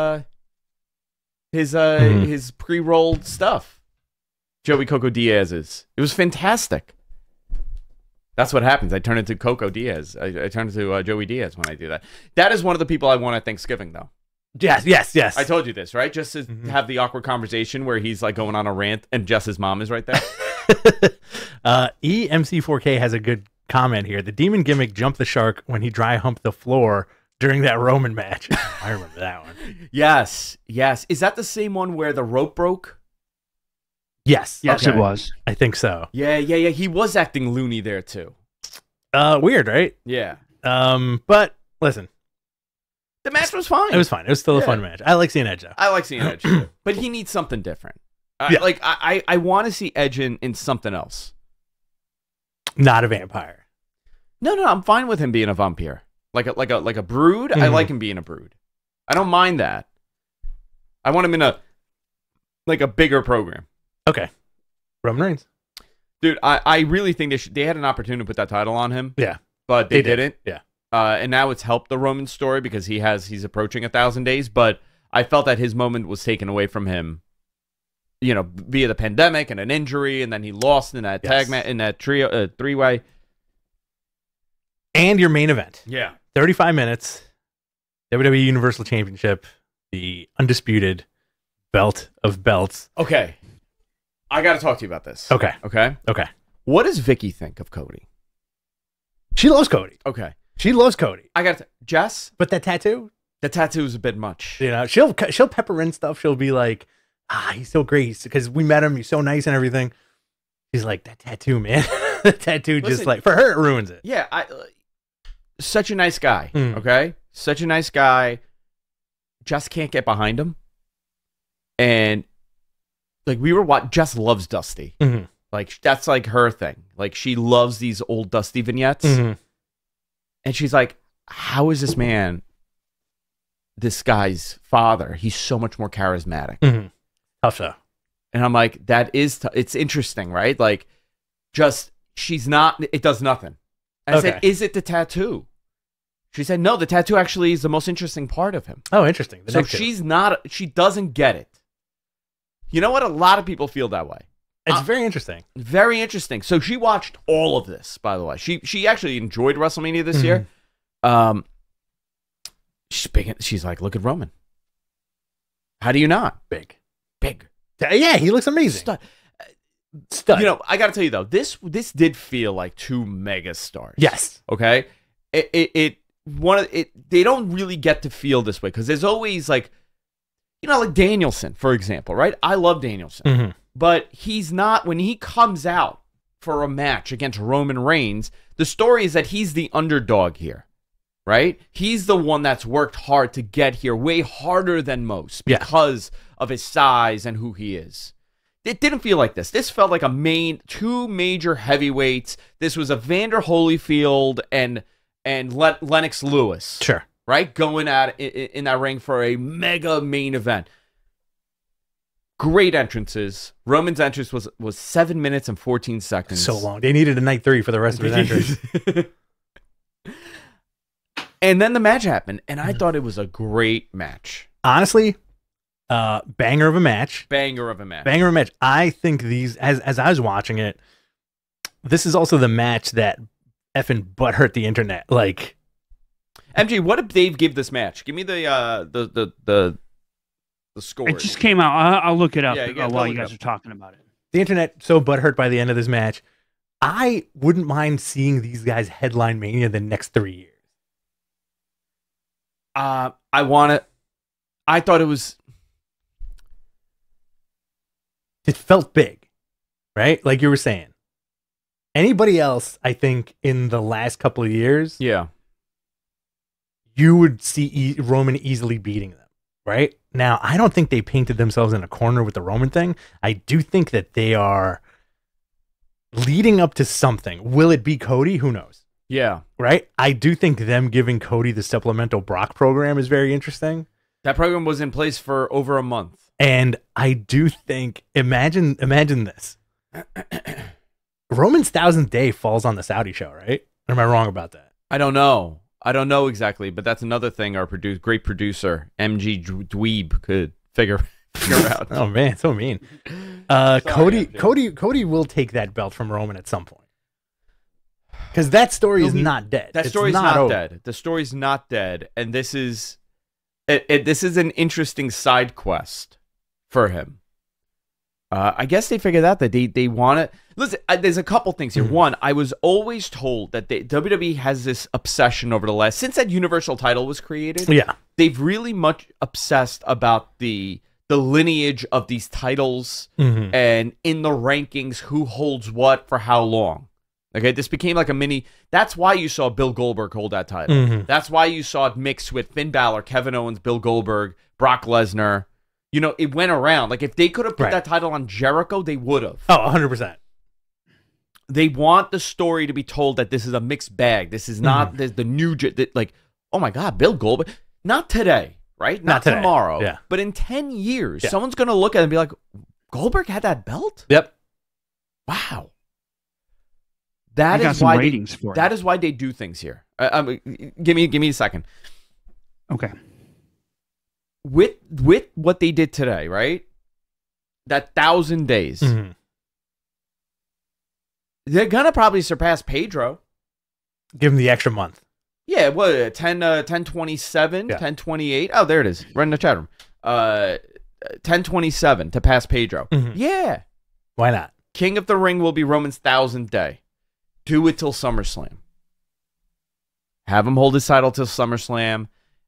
his pre-rolled stuff. Joey Coco Diaz's. It was fantastic. That's what happens. I turn into Coco Diaz. I turn into Joey Diaz when I do that. That is one of the people I want at Thanksgiving, though. Yes. I told you this, right? Just to have the awkward conversation where he's like going on a rant and Jess's mom is right there. EMC4K has a good comment here. The demon gimmick jumped the shark when he dry humped the floor during that Roman match. I remember that one. Yes. Is that the same one where the rope broke? Yes, it was. I think so. Yeah. He was acting loony there too. Weird, right? Yeah. But listen, the match was fine. It was fine. It was still a fun match. I like seeing Edge though. I like seeing Edge too. But he needs something different. I want to see Edge in something else. Not a vampire. No, I'm fine with him being a vampire. Like a brood. I like him being a brood. I don't mind that. I want him in a bigger program. Okay. Roman Reigns. Dude, I really think they had an opportunity to put that title on him. Yeah. But they didn't. Yeah. And now it's helped the Roman story because he's approaching 1,000 days, but I felt that his moment was taken away from him, via the pandemic and an injury, and then he lost in that tag match, in that three-way. And your main event. Yeah. 35 minutes, WWE Universal Championship, the undisputed belt of belts. Okay. I got to talk to you about this. Okay. Okay? Okay. What does Vicky think of Cody? She loves Cody. Okay. She loves Cody. I got to... Jess? But that tattoo? The tattoo is a bit much. She'll pepper in stuff. She'll be like, he's so great because we met him. He's so nice and everything. He's like, that tattoo, man. The tattoo just like, for her, it ruins it. Yeah. Such a nice guy. Okay? Such a nice guy. Just can't get behind him. And like Jess loves Dusty. Mm-hmm. Like that's like her thing. Like she loves these old Dusty vignettes. Mm-hmm. And she's like, how is this man this guy's father? He's so much more charismatic. Mm-hmm. Tough though. And I'm like, it's interesting, right? Like just she's not, it does nothing. And I said, is it the tattoo? She said, no, the tattoo actually is the most interesting part of him. Oh, interesting. So she doesn't get it. You know what? A lot of people feel that way. It's very interesting. Very interesting. So she watched all of this, by the way. She actually enjoyed WrestleMania this year. She's like, look at Roman. How do you not? Big. Yeah, he looks amazing. Stud. I got to tell you, though, this did feel like two mega stars. Yes. Okay? They don't really get to feel this way because there's always like Danielson, for example, right? I love Danielson. Mm-hmm. But he's not, when he comes out for a match against Roman Reigns, the story is that he's the underdog here, right? He's the one that's worked hard to get here, way harder than most because of his size and who he is. It didn't feel like this. This felt like two major heavyweights. This was Evander Holyfield and Lennox Lewis. Sure. Right? Going at in that ring for a mega main event. Great entrances. Roman's entrance was 7 minutes and 14 seconds. So long. They needed a night 3 for the rest of his entrance. And then the match happened, and I thought it was a great match. Honestly, banger of a match. Banger of a match. I think these, as I was watching it, this is also the match that effing butthurt the internet. Like, MG, what did Dave give this match? Give me the score. It just came out. I'll look it up while you guys are talking about it. The internet so butthurt by the end of this match. I wouldn't mind seeing these guys headline Mania the next 3 years. I thought it was. It felt big, right? Like you were saying. Anybody else, I think, in the last couple of years, you would see Roman easily beating them, right? Now, I don't think they painted themselves in a corner with the Roman thing. I do think that they are leading up to something. Will it be Cody? Who knows? Yeah. Right? I do think them giving Cody the supplemental Brock program is very interesting. That program was in place for over a month. And I do think, imagine this. Roman's 1,000th day falls on the Saudi show, right? Or am I wrong about that? I don't know exactly, but that's another thing our great producer, MG Dweeb, could figure out. Oh, man, so mean. Cody will take that belt from Roman at some point. Because that story is not dead. That story's not dead. The story's not dead, and this is an interesting side quest for him. I guess they figured out that they want to... Listen, there's a couple things here. One, I was always told that WWE has this obsession over the last... Since that Universal title was created, they've really much obsessed about the lineage of these titles and in the rankings, who holds what for how long. Okay, this became like a mini... That's why you saw Bill Goldberg hold that title. That's why you saw it mixed with Finn Balor, Kevin Owens, Bill Goldberg, Brock Lesnar, You know, it went around. Like, if they could have put that title on Jericho, they would have. Oh, 100%. They want the story to be told that this is a mixed bag. This is not the new, like, oh my God, Bill Goldberg. Not today, right? Not today. tomorrow. Yeah. But in 10 years, someone's going to look at it and be like, Goldberg had that belt? Yep. Wow. That is why ratings for that is why they do things here. Give me a second. Okay. With what they did today, right? That 1,000 days. Mm-hmm. They're gonna probably surpass Pedro. Give him the extra month. Yeah, what 10/27, 10/28. Oh, there it is. Right in the chat room. 10/27 to pass Pedro. Mm-hmm. Yeah. Why not? King of the Ring will be Roman's 1,000th day. Do it till SummerSlam. Have him hold his title till SummerSlam.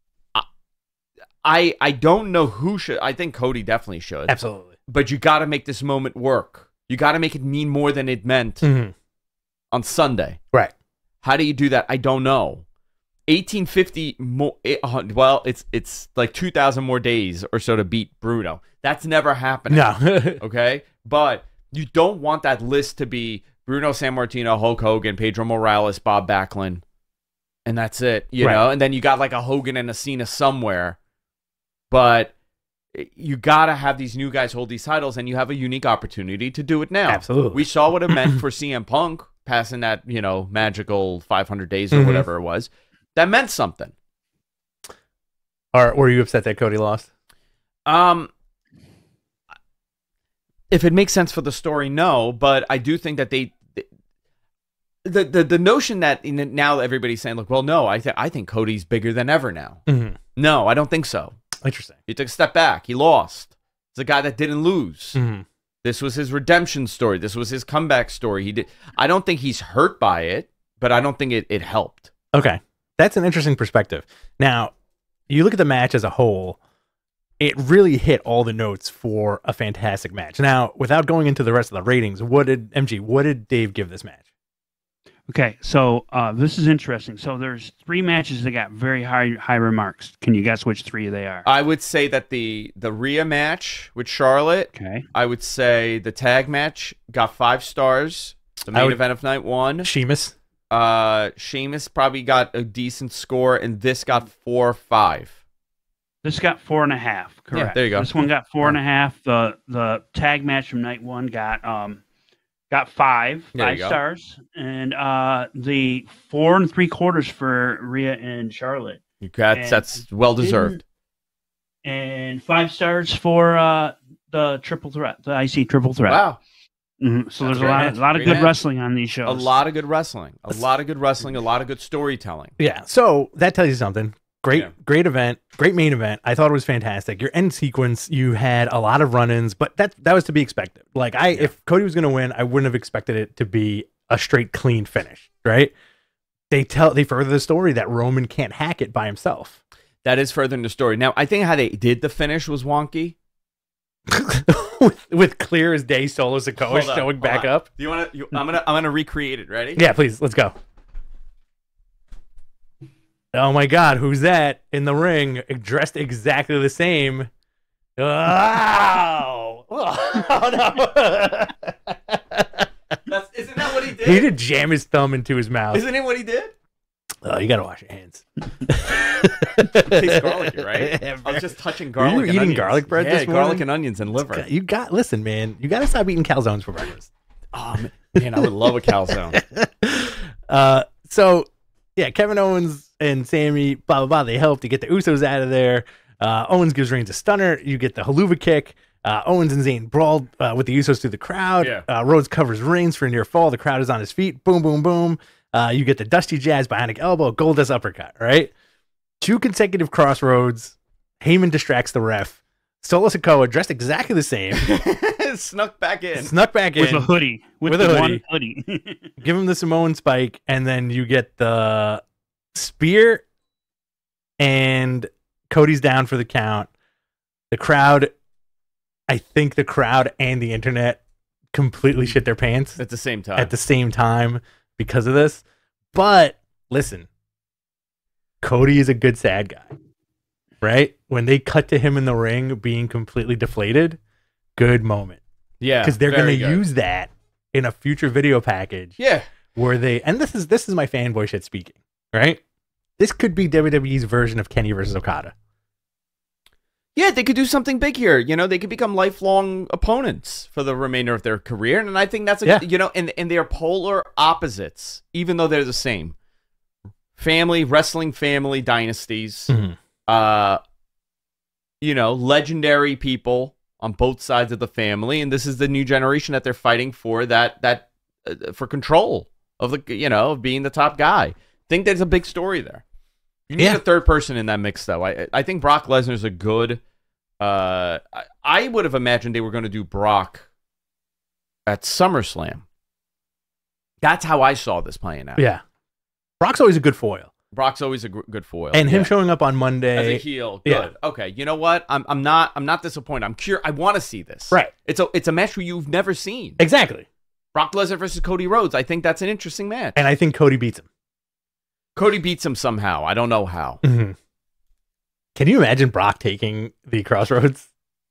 I don't know who should. I think Cody definitely should. Absolutely. But you got to make this moment work. You got to make it mean more than it meant on Sunday. Right. How do you do that? I don't know. 1850 more. Well, it's like 2,000 more days or so to beat Bruno. That's never happening. No. Okay, but you don't want that list to be Bruno Sammartino, Hulk Hogan, Pedro Morales, Bob Backlund, and that's it. You know, and then you got like a Hogan and a Cena somewhere, but you got to have these new guys hold these titles, and you have a unique opportunity to do it now. Absolutely. We saw what it meant for CM Punk passing that, you know, magical 500 days or whatever it was. That meant something. Or were you upset that Cody lost? If it makes sense for the story, no. But I do think that the notion that now everybody's saying, like, well, no, I think Cody's bigger than ever now. No, I don't think so. Interesting. He took a step back. He lost. He's a guy that didn't lose. This was his redemption story. This was his comeback story. I don't think he's hurt by it, but I don't think it helped. Okay. That's an interesting perspective. Now, you look at the match as a whole, it really hit all the notes for a fantastic match. Now, without going into the rest of the ratings, what did Dave give this match? Okay, so this is interesting. So there's 3 matches that got very high remarks. Can you guess which 3 they are? I would say that the Rhea match with Charlotte. Okay. I would say the tag match got 5 stars. The main event of night 1. Sheamus. Sheamus probably got a decent score, and this got 4 or 5. This got 4.5. Correct. Yeah, there you go. This one got 4.5. The tag match from night 1 got 5 stars, and the 4 3/4 for Rhea and Charlotte. That's well deserved. And 5 stars for the triple threat, the IC triple threat. Wow. So there's a lot of good wrestling on these shows. A lot of good wrestling. A lot of good storytelling. Yeah. So that tells you something. Great event. Great main event. I thought it was fantastic. Your end sequence, you had a lot of run-ins, but that was to be expected. Like if Cody was going to win, I wouldn't have expected it to be a straight clean finish, right? They further the story that Roman can't hack it by himself. That is furthering the story. Now, I think how they did the finish was wonky. with clear as day Solo Sikoa showing back up. Do you want to? I'm gonna recreate it. Ready? Yeah, please. Let's go. Oh my God, who's that in the ring, dressed exactly the same? Wow! Oh no! Isn't that what he did? He did jam his thumb into his mouth. Isn't it what he did? Oh, you gotta wash your hands. It tastes garlicky, right? I was just touching garlic. Were you eating garlic bread this morning? Garlic and onions and liver. Listen, man, you gotta stop eating calzones for breakfast. Oh man, I would love a calzone. So yeah, Kevin Owens and Sammy, blah blah blah. They help to get the Usos out of there. Owens gives Reigns a stunner. You get the haluva kick. Owens and Zayn brawl with the Usos through the crowd. Yeah. Rhodes covers Reigns for a near fall. The crowd is on his feet. Boom, boom, boom. You get the Dusty Jazz, bionic elbow, Goldust uppercut, right? 2 consecutive crossroads. Heyman distracts the ref. Solo Sikoa, dressed exactly the same. Snuck back in. With a hoodie. With a one hoodie. Give him the Samoan spike, and then you get the spear, and Cody's down for the count. The crowd, I think the crowd and the internet completely shit their pants. At the same time. Because of this. But listen, Cody is a good sad guy. right? When they cut to him in the ring being completely deflated, good moment. Yeah, because they're going to use that in a future video package. Yeah, where they, and this is my fanboy shit speaking, right? This could be WWE's version of Kenny versus Okada. Yeah, they could do something big here. You know, they could become lifelong opponents for the remainder of their career, and I think that's you know, and they're polar opposites, even though they're the same. Wrestling family dynasties. Mm-hmm. You know, legendary people on both sides of the family, and this is the new generation that they're fighting for for control of of being the top guy. I think there's a big story there. You need a third person in that mix, though. I think Brock Lesnar's a good. I would have imagined they were going to do Brock at SummerSlam. That's how I saw this playing out. Yeah, Brock's always a good foil. Brock's always a good foil, and him showing up on Monday as a heel. Good. Yeah. Okay. You know what? I'm not disappointed. I'm curious. I want to see this. Right. It's a match you've never seen. Exactly. Brock Lesnar versus Cody Rhodes. I think that's an interesting match. And I think Cody beats him. Cody beats him somehow. I don't know how. Mm-hmm. Can you imagine Brock taking the Crossroads?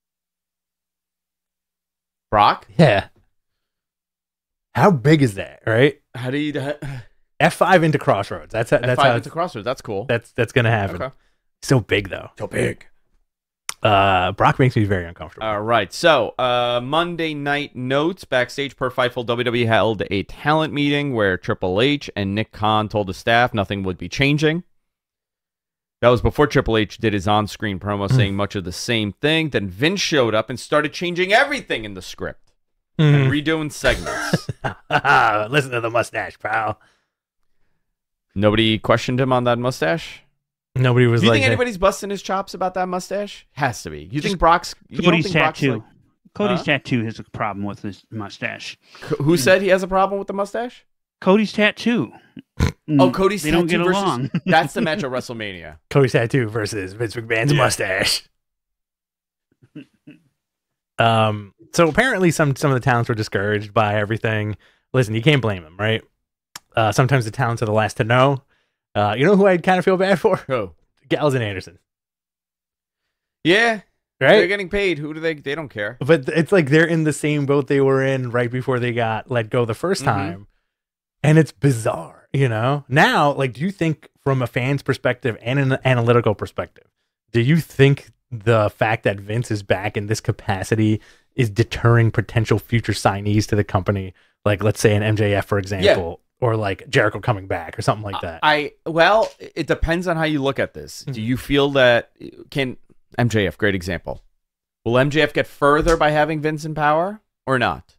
Brock? Yeah. How big is that, right? How do you... F5 into Crossroads. That's F5 how into Crossroads. That's cool. That's going to happen. Okay. So big, though. So big. Brock makes me very uncomfortable. All right. So, Monday night notes. Backstage per Fightful, WWE held a talent meeting where Triple H and Nick Khan told the staff nothing would be changing. That was before Triple H did his on-screen promo saying much of the same thing. Then Vince showed up and started changing everything in the script and redoing segments. Listen to the mustache, pal. Nobody questioned him on that mustache? Nobody was Do you like... think anybody's busting his chops about that mustache? Has to be. You think Brock's... Cody's tattoo. Cody's tattoo has a problem with his mustache. Who said he has a problem with the mustache? Cody's tattoo. Oh, Cody's they tattoo don't get versus... along. That's the match at WrestleMania. Cody's tattoo versus Vince McMahon's mustache. So apparently some of the talents were discouraged by everything. Listen, you can't blame them, right? Sometimes the talents are the last to know. You know who I kind of feel bad for? Who? Gallows and Anderson. Yeah. Right? They're getting paid. Who do they don't care. But it's like they're in the same boat they were in right before they got let go the first time. And it's bizarre, you know? Now, like, do you think from a fan's perspective and an analytical perspective, do you think the fact that Vince is back in this capacity is deterring potential future signees to the company? Like, let's say an MJF, for example. Yeah. Or like Jericho coming back or something like that. Well, it depends on how you look at this. Do you feel that MJF, great example. Will MJF get further by having Vince in power or not?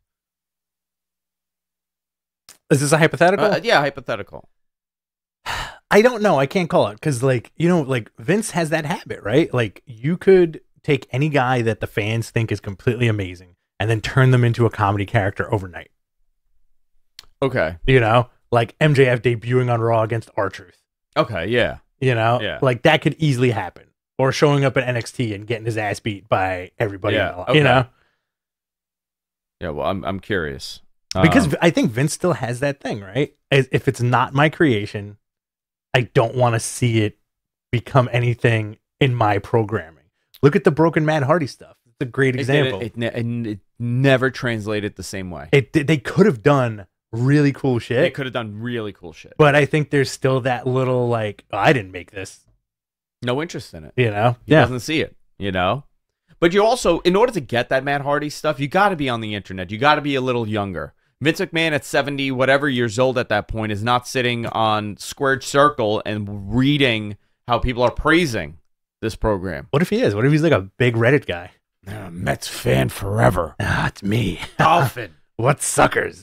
Is this a hypothetical? Yeah, hypothetical. I don't know. I can't call it because, like, you know, like Vince has that habit, right? Like, you could take any guy that the fans think is completely amazing and then turn them into a comedy character overnight. Okay. You know, like MJF debuting on Raw against R-Truth. Okay, yeah. You know, like that could easily happen. Or showing up at NXT and getting his ass beat by everybody else. Okay. You know? Yeah, well, I'm curious. Because I think Vince still has that thing, right? If it's not my creation, I don't want to see it become anything in my programming. Look at the broken Matt Hardy stuff. It's a great example. It never translated the same way. They could have done really cool shit. They could have done really cool shit. But I think there's still that little like, oh, I didn't make this. No interest in it. You know? He doesn't see it, you know? But you also, in order to get that Matt Hardy stuff, you got to be on the internet. You got to be a little younger. Vince McMahon at 70, whatever years old at that point, is not sitting on Squared Circle and reading how people are praising this program. What if he is? What if he's like a big Reddit guy? Mets fan forever. It's me. Dolphin. What suckers?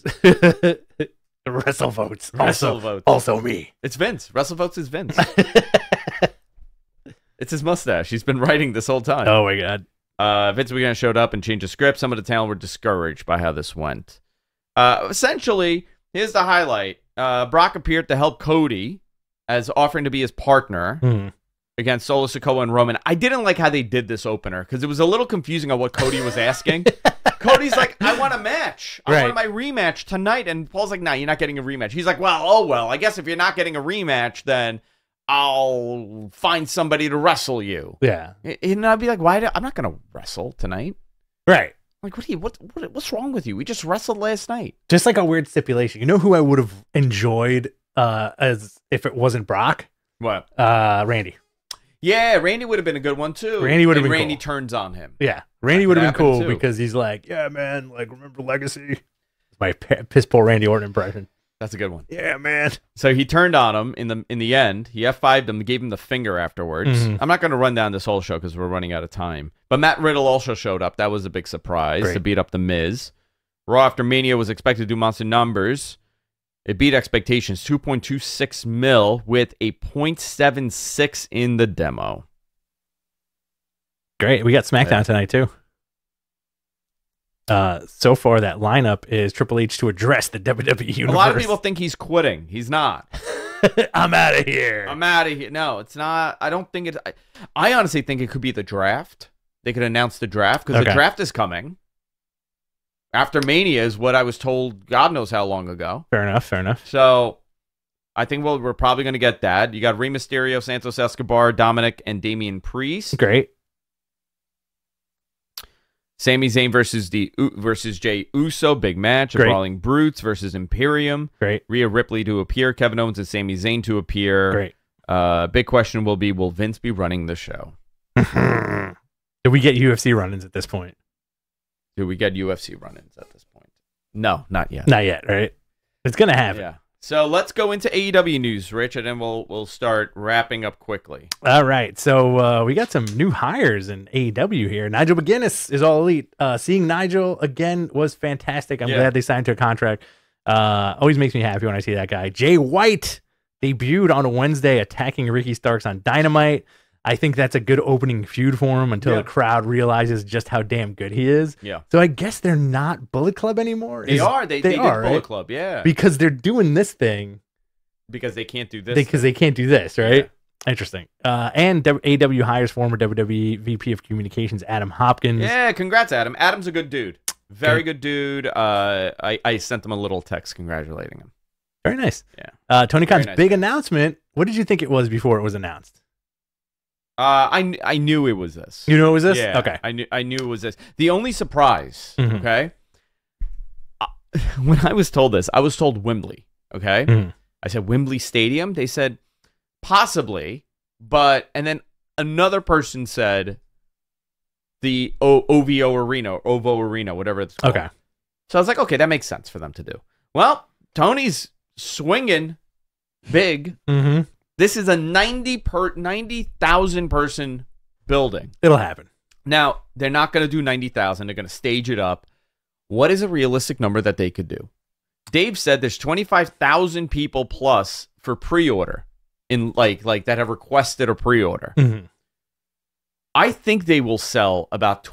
WrestleVotes. Also me. It's Vince. WrestleVotes is Vince. It's his mustache. He's been writing this whole time. Oh, my God. Vince McMahon showed up and changed the script. Some of the talent were discouraged by how this went. Essentially, here's the highlight. Brock appeared to help Cody as offering to be his partner against Solo Sikoa and Roman. I didn't like how they did this opener because it was a little confusing on what Cody was asking. Cody's like, I want a match. I want my rematch tonight. And Paul's like, nah, you're not getting a rematch. He's like, well, I guess if you're not getting a rematch, then I'll find somebody to wrestle you. Yeah. And I'd be like, I'm not going to wrestle tonight. Right. Like, what's wrong with you? We just wrestled last night. Just like a weird stipulation. You know who I would have enjoyed as if it wasn't Brock? What? Randy. Yeah, Randy would have been a good one too. Randy would have been Randy cool. turns on him. Yeah. Randy would have been cool too. because he's like, yeah, man, like, remember Legacy? It's my piss poor Randy Orton impression. That's a good one. Yeah, man. So he turned on him in the end. He F5'd him, gave him the finger afterwards. Mhm. I'm not going to run down this whole show because we're running out of time. But Matt Riddle also showed up. That was a big surprise to beat up The Miz. Raw after Mania was expected to do monster numbers. It beat expectations, 2.26 mil with a 0.76 in the demo. Great. We got SmackDown tonight, too. So far, that lineup is Triple H to address the WWE universe. A lot of people think he's quitting. He's not. I'm out of here. I'm out of here. No, it's not. I don't think it. I honestly think it could be the draft. They could announce the draft because the draft is coming. After Mania is what I was told God knows how long ago. Fair enough. Fair enough. So I think we're probably going to get that. You got Rey Mysterio, Santos Escobar, Dominic, and Damian Priest. Great. Sami Zayn versus Jey Uso, big match. Great. Brawling Brutes versus Imperium. Great. Rhea Ripley to appear. Kevin Owens and Sami Zayn to appear. Great. Big question will be, will Vince be running the show? Do we get UFC run-ins at this point? Do we get UFC run-ins at this point? No, not yet. Not yet, right? It's going to happen. Yeah. So let's go into AEW news, Rich, and then we'll start wrapping up quickly. All right. So we got some new hires in AEW here. Nigel McGuinness is all elite. Seeing Nigel again was fantastic. I'm glad they signed to a contract. Always makes me happy when I see that guy. Jay White debuted on a Wednesday attacking Ricky Starks on Dynamite. I think that's a good opening feud for him until the crowd realizes just how damn good he is. Yeah. So I guess they're not Bullet Club anymore. They are. They did are, Bullet right? Club, yeah. Because they're doing this thing. Because they can't do this. Because they can't do this, right? Yeah. Interesting. And AEW hires former WWE VP of Communications Adam Hopkins. Yeah, congrats, Adam. Adam's a good dude. Very good dude. I sent him a little text congratulating him. Very nice. Yeah. Tony Khan's big announcement. What did you think it was before it was announced? I knew it was this. You knew it was this? Yeah, okay. I knew it was this. The only surprise, okay, when I was told this, I was told Wembley, okay? I said Wembley Stadium. They said possibly, but, and then another person said the OVO Arena, OVO Arena, whatever it's called. Okay. So I was like, okay, that makes sense for them to do. Well, Tony's swinging big. This is a 90,000 person building. It'll happen. Now, they're not going to do 90,000. They're going to stage it up. What is a realistic number that they could do? Dave said there's 25,000 people plus for pre-order in like that have requested a pre-order. I think they will sell about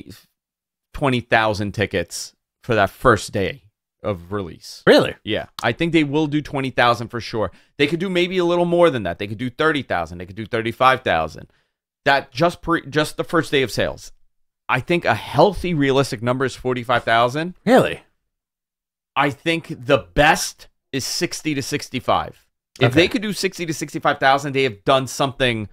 20,000 tickets for that first day of release. Really? Yeah. I think they will do 20,000 for sure. They could do maybe a little more than that. They could do 30,000. They could do 35,000. That just the first day of sales. I think a healthy, realistic number is 45,000. Really? I think the best is 60 to 65. If they could do 60 to 65,000, they have done something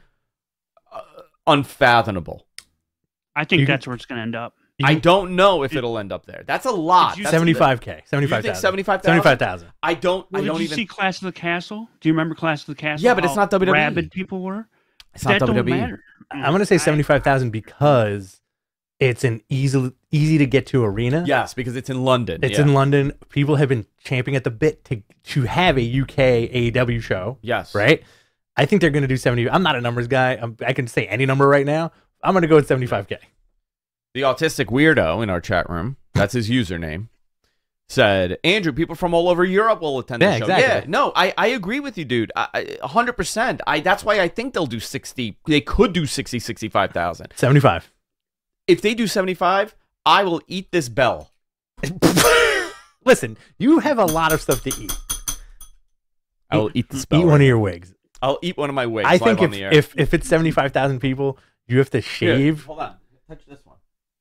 unfathomable. I think that's where it's going to end up. I don't know if it'll end up there. That's a lot. 75K. 75,000. You think 75,000? 75,000. I don't. Well, I don't did you even see Clash of the Castle? Do you remember Clash of the Castle? Yeah, but it's not WWE. Rabid people were. It's not WWE. Don't matter. I'm going to say 75,000 because it's an easy to get to arena. Yes, because it's in London. It's in London. People have been champing at the bit to have a UK AEW show. Yes. Right? I think they're going to do 70. I'm not a numbers guy. I can say any number right now. I'm going to go with 75K. The autistic weirdo in our chat room, that's his username, said, Andrew, people from all over Europe will attend the show. Exactly. Yeah, no, I agree with you, dude. 100%. That's why I think they'll do 60. They could do 60, 65,000. 75. If they do 75, I will eat this bell. Listen, you have a lot of stuff to eat. I will eat this bell. Eat one of your wigs. I'll eat one of my wigs. I think on the air. if it's 75,000 people, you have to shave. Here, hold on. Touch this one.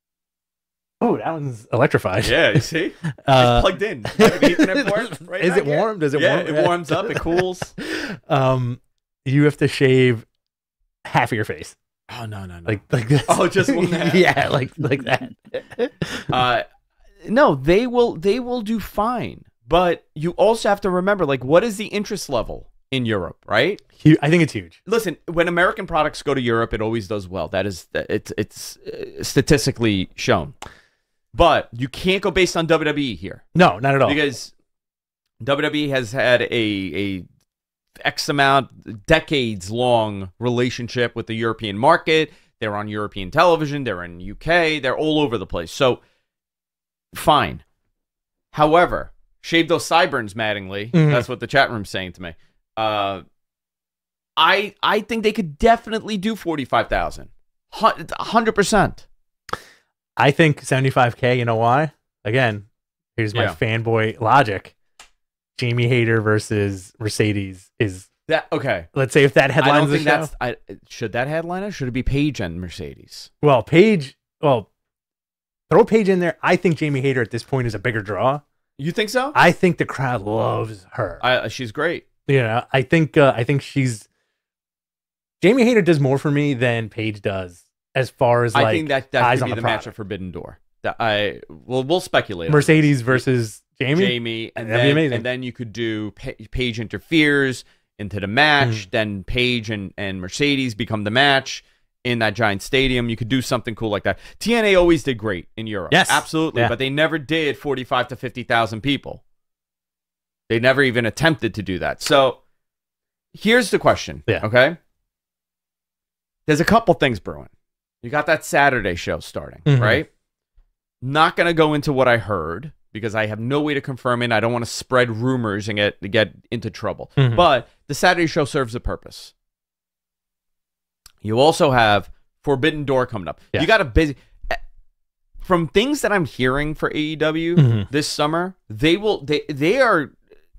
Oh, that one's electrified. Yeah, you see? It's plugged in. Like an Ethernet port right Is back it here. warm? Does it warm? warm? It warms up. It cools. you have to shave half of your face. Oh no. Like this. Oh, just one half. Yeah, like that. No, they will do fine. But you also have to remember, like, what is the interest level in Europe, right? I think it's huge. Listen, when American products go to Europe, it always does well. It's statistically shown. But you can't go based on WWE here. No, not at all. Because WWE has had a X amount, decades long relationship with the European market. They're on European television. They're in UK. They're all over the place. So, fine. However, shave those sideburns, Mattingly. Mm-hmm. That's what the chat room's saying to me. I think they could definitely do 45,000. 100%. I think 75K, you know why? Again, here's my fanboy logic. Jamie Hayter versus Mercedes is that okay. Let's say if that headlines the show. Should that headline it? Should it be Paige and Mercedes? Well, throw Paige in there. I think Jamie Hayter at this point is a bigger draw. You think so? I think the crowd loves her. She's great. You know, I think she's Jamie Hayter does more for me than Paige does as far as I think that eyes could be on the product. match at Forbidden Door. We'll speculate. Mercedes versus Jamie, and that'd be amazing. And then you could do Paige interferes into the match. Then Paige and Mercedes become the match in that giant stadium. You could do something cool like that. TNA always did great in Europe. Yes, absolutely, but they never did 45 to 50,000 people. They never even attempted to do that. So here's the question. Yeah. Okay. There's a couple things brewing. You got that Saturday show starting, right? Not going to go into what I heard because I have no way to confirm it. I don't want to spread rumors and get into trouble. But the Saturday show serves a purpose. You also have Forbidden Door coming up. Yeah. You got a busy... From things that I'm hearing for AEW this summer, they are...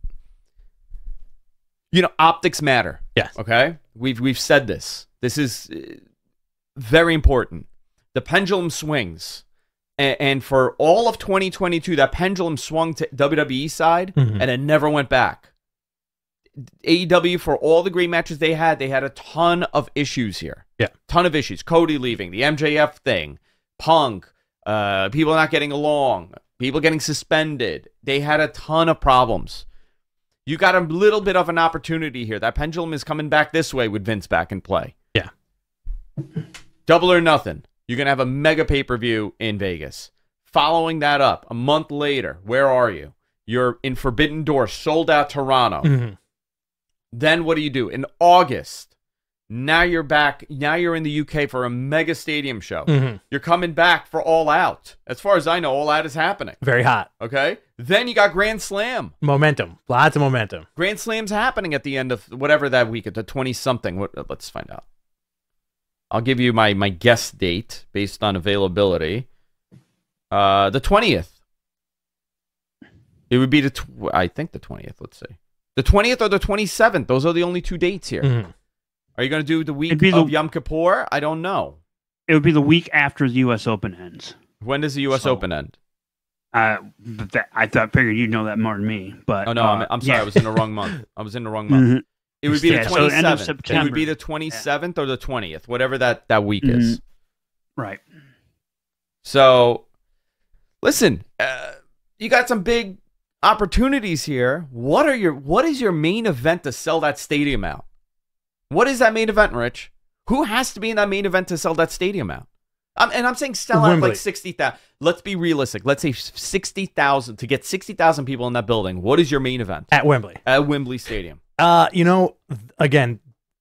You know, optics matter. Yes. Okay? We've said this. This is very important. The pendulum swings. And for all of 2022, that pendulum swung to WWE side and it never went back. AEW, for all the great matches they had a ton of issues here. Yeah. Ton of issues. Cody leaving, the MJF thing, Punk, people not getting along, people getting suspended. They had a ton of problems. You got a little bit of an opportunity here. That pendulum is coming back this way with Vince back in play. Yeah. Double or nothing. You're going to have a mega pay-per-view in Vegas. Following that up, a month later, where are you? You're in Forbidden Door, sold out Toronto. Then what do? In August, now you're back. Now you're in the UK for a mega stadium show. You're coming back for All Out. As far as I know, All Out is happening. Very hot. Okay? Then you got Grand Slam. Momentum. Lots of momentum. Grand Slam's happening at the end of whatever that week, at the 20-something. Let's find out. I'll give you my guess date based on availability. The 20th. It would be I think the 20th, let's see. The 20th or the 27th. Those are the only two dates here. Are you going to do the week of Yom Kippur? I don't know. It would be the week after the U.S. Open ends. When does the U.S. Open end? I figured you'd know that more than me. But oh, no, I'm sorry. I was in the wrong month. It would be the 27th. End of September. It would be the 27th or the 20th, whatever that week is. Right. So, listen, you got some big opportunities here. What is your main event to sell that stadium out? What is that main event, Rich? Who has to be in that main event to sell that stadium out? I'm saying sell out like 60,000. Let's be realistic. Let's say 60,000 to get 60,000 people in that building. What is your main event? At Wembley. At Wembley Stadium. Again,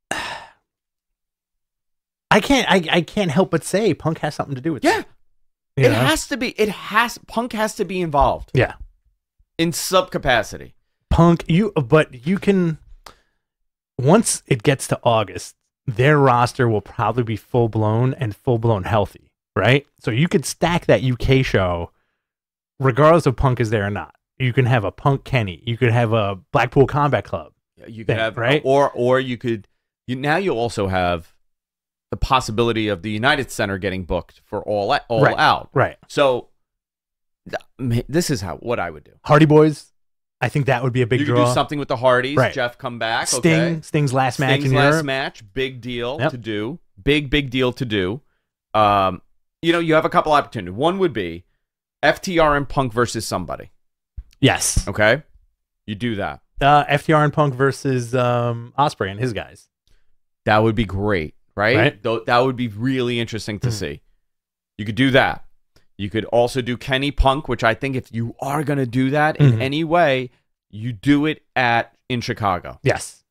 I can't help but say Punk has something to do with it. Yeah. It has to be. Punk has to be involved. Yeah. In sub capacity. Punk, but you can, once it gets to August, their roster will probably be full blown healthy, right? So you could stack that UK show regardless of Punk is there or not. You can have a Punk Kenny. You could have a Blackpool Combat Club. You could have, right? Or you could, now you also have the possibility of the United Center getting booked for all out. Right. So this is what I would do. Hardy Boys. I think that would be a big you draw. You could do something with the Hardys. Right. Jeff come back. Sting's last match in Europe. Last match. Big deal to do. Big deal to do. You have a couple opportunities. One would be FTR and Punk versus somebody. Yes. Okay. You do that. FTR and Punk versus Ospreay and his guys. That would be great, right? That would be really interesting to see. You could do that. You could also do Kenny Punk, which I think if you are going to do that in any way, you do it in Chicago. Yes.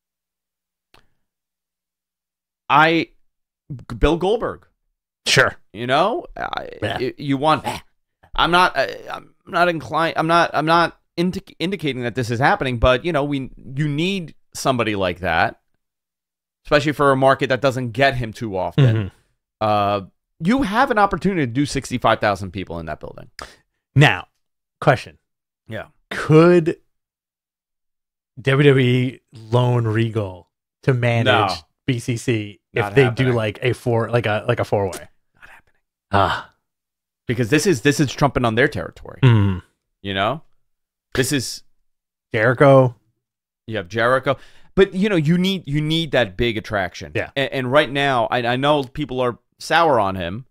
Bill Goldberg. Sure. You want. I'm not inclined. I'm not indicating that this is happening, but you need somebody like that, especially for a market that doesn't get him too often. You have an opportunity to do 65,000 people in that building. Now, question. Yeah. Could WWE loan Regal to manage BCC if they do like a four-way? Not happening. Because this is trumping on their territory. This is Jericho. You have Jericho. But you need that big attraction. Yeah. And right now, I know people are sour on him.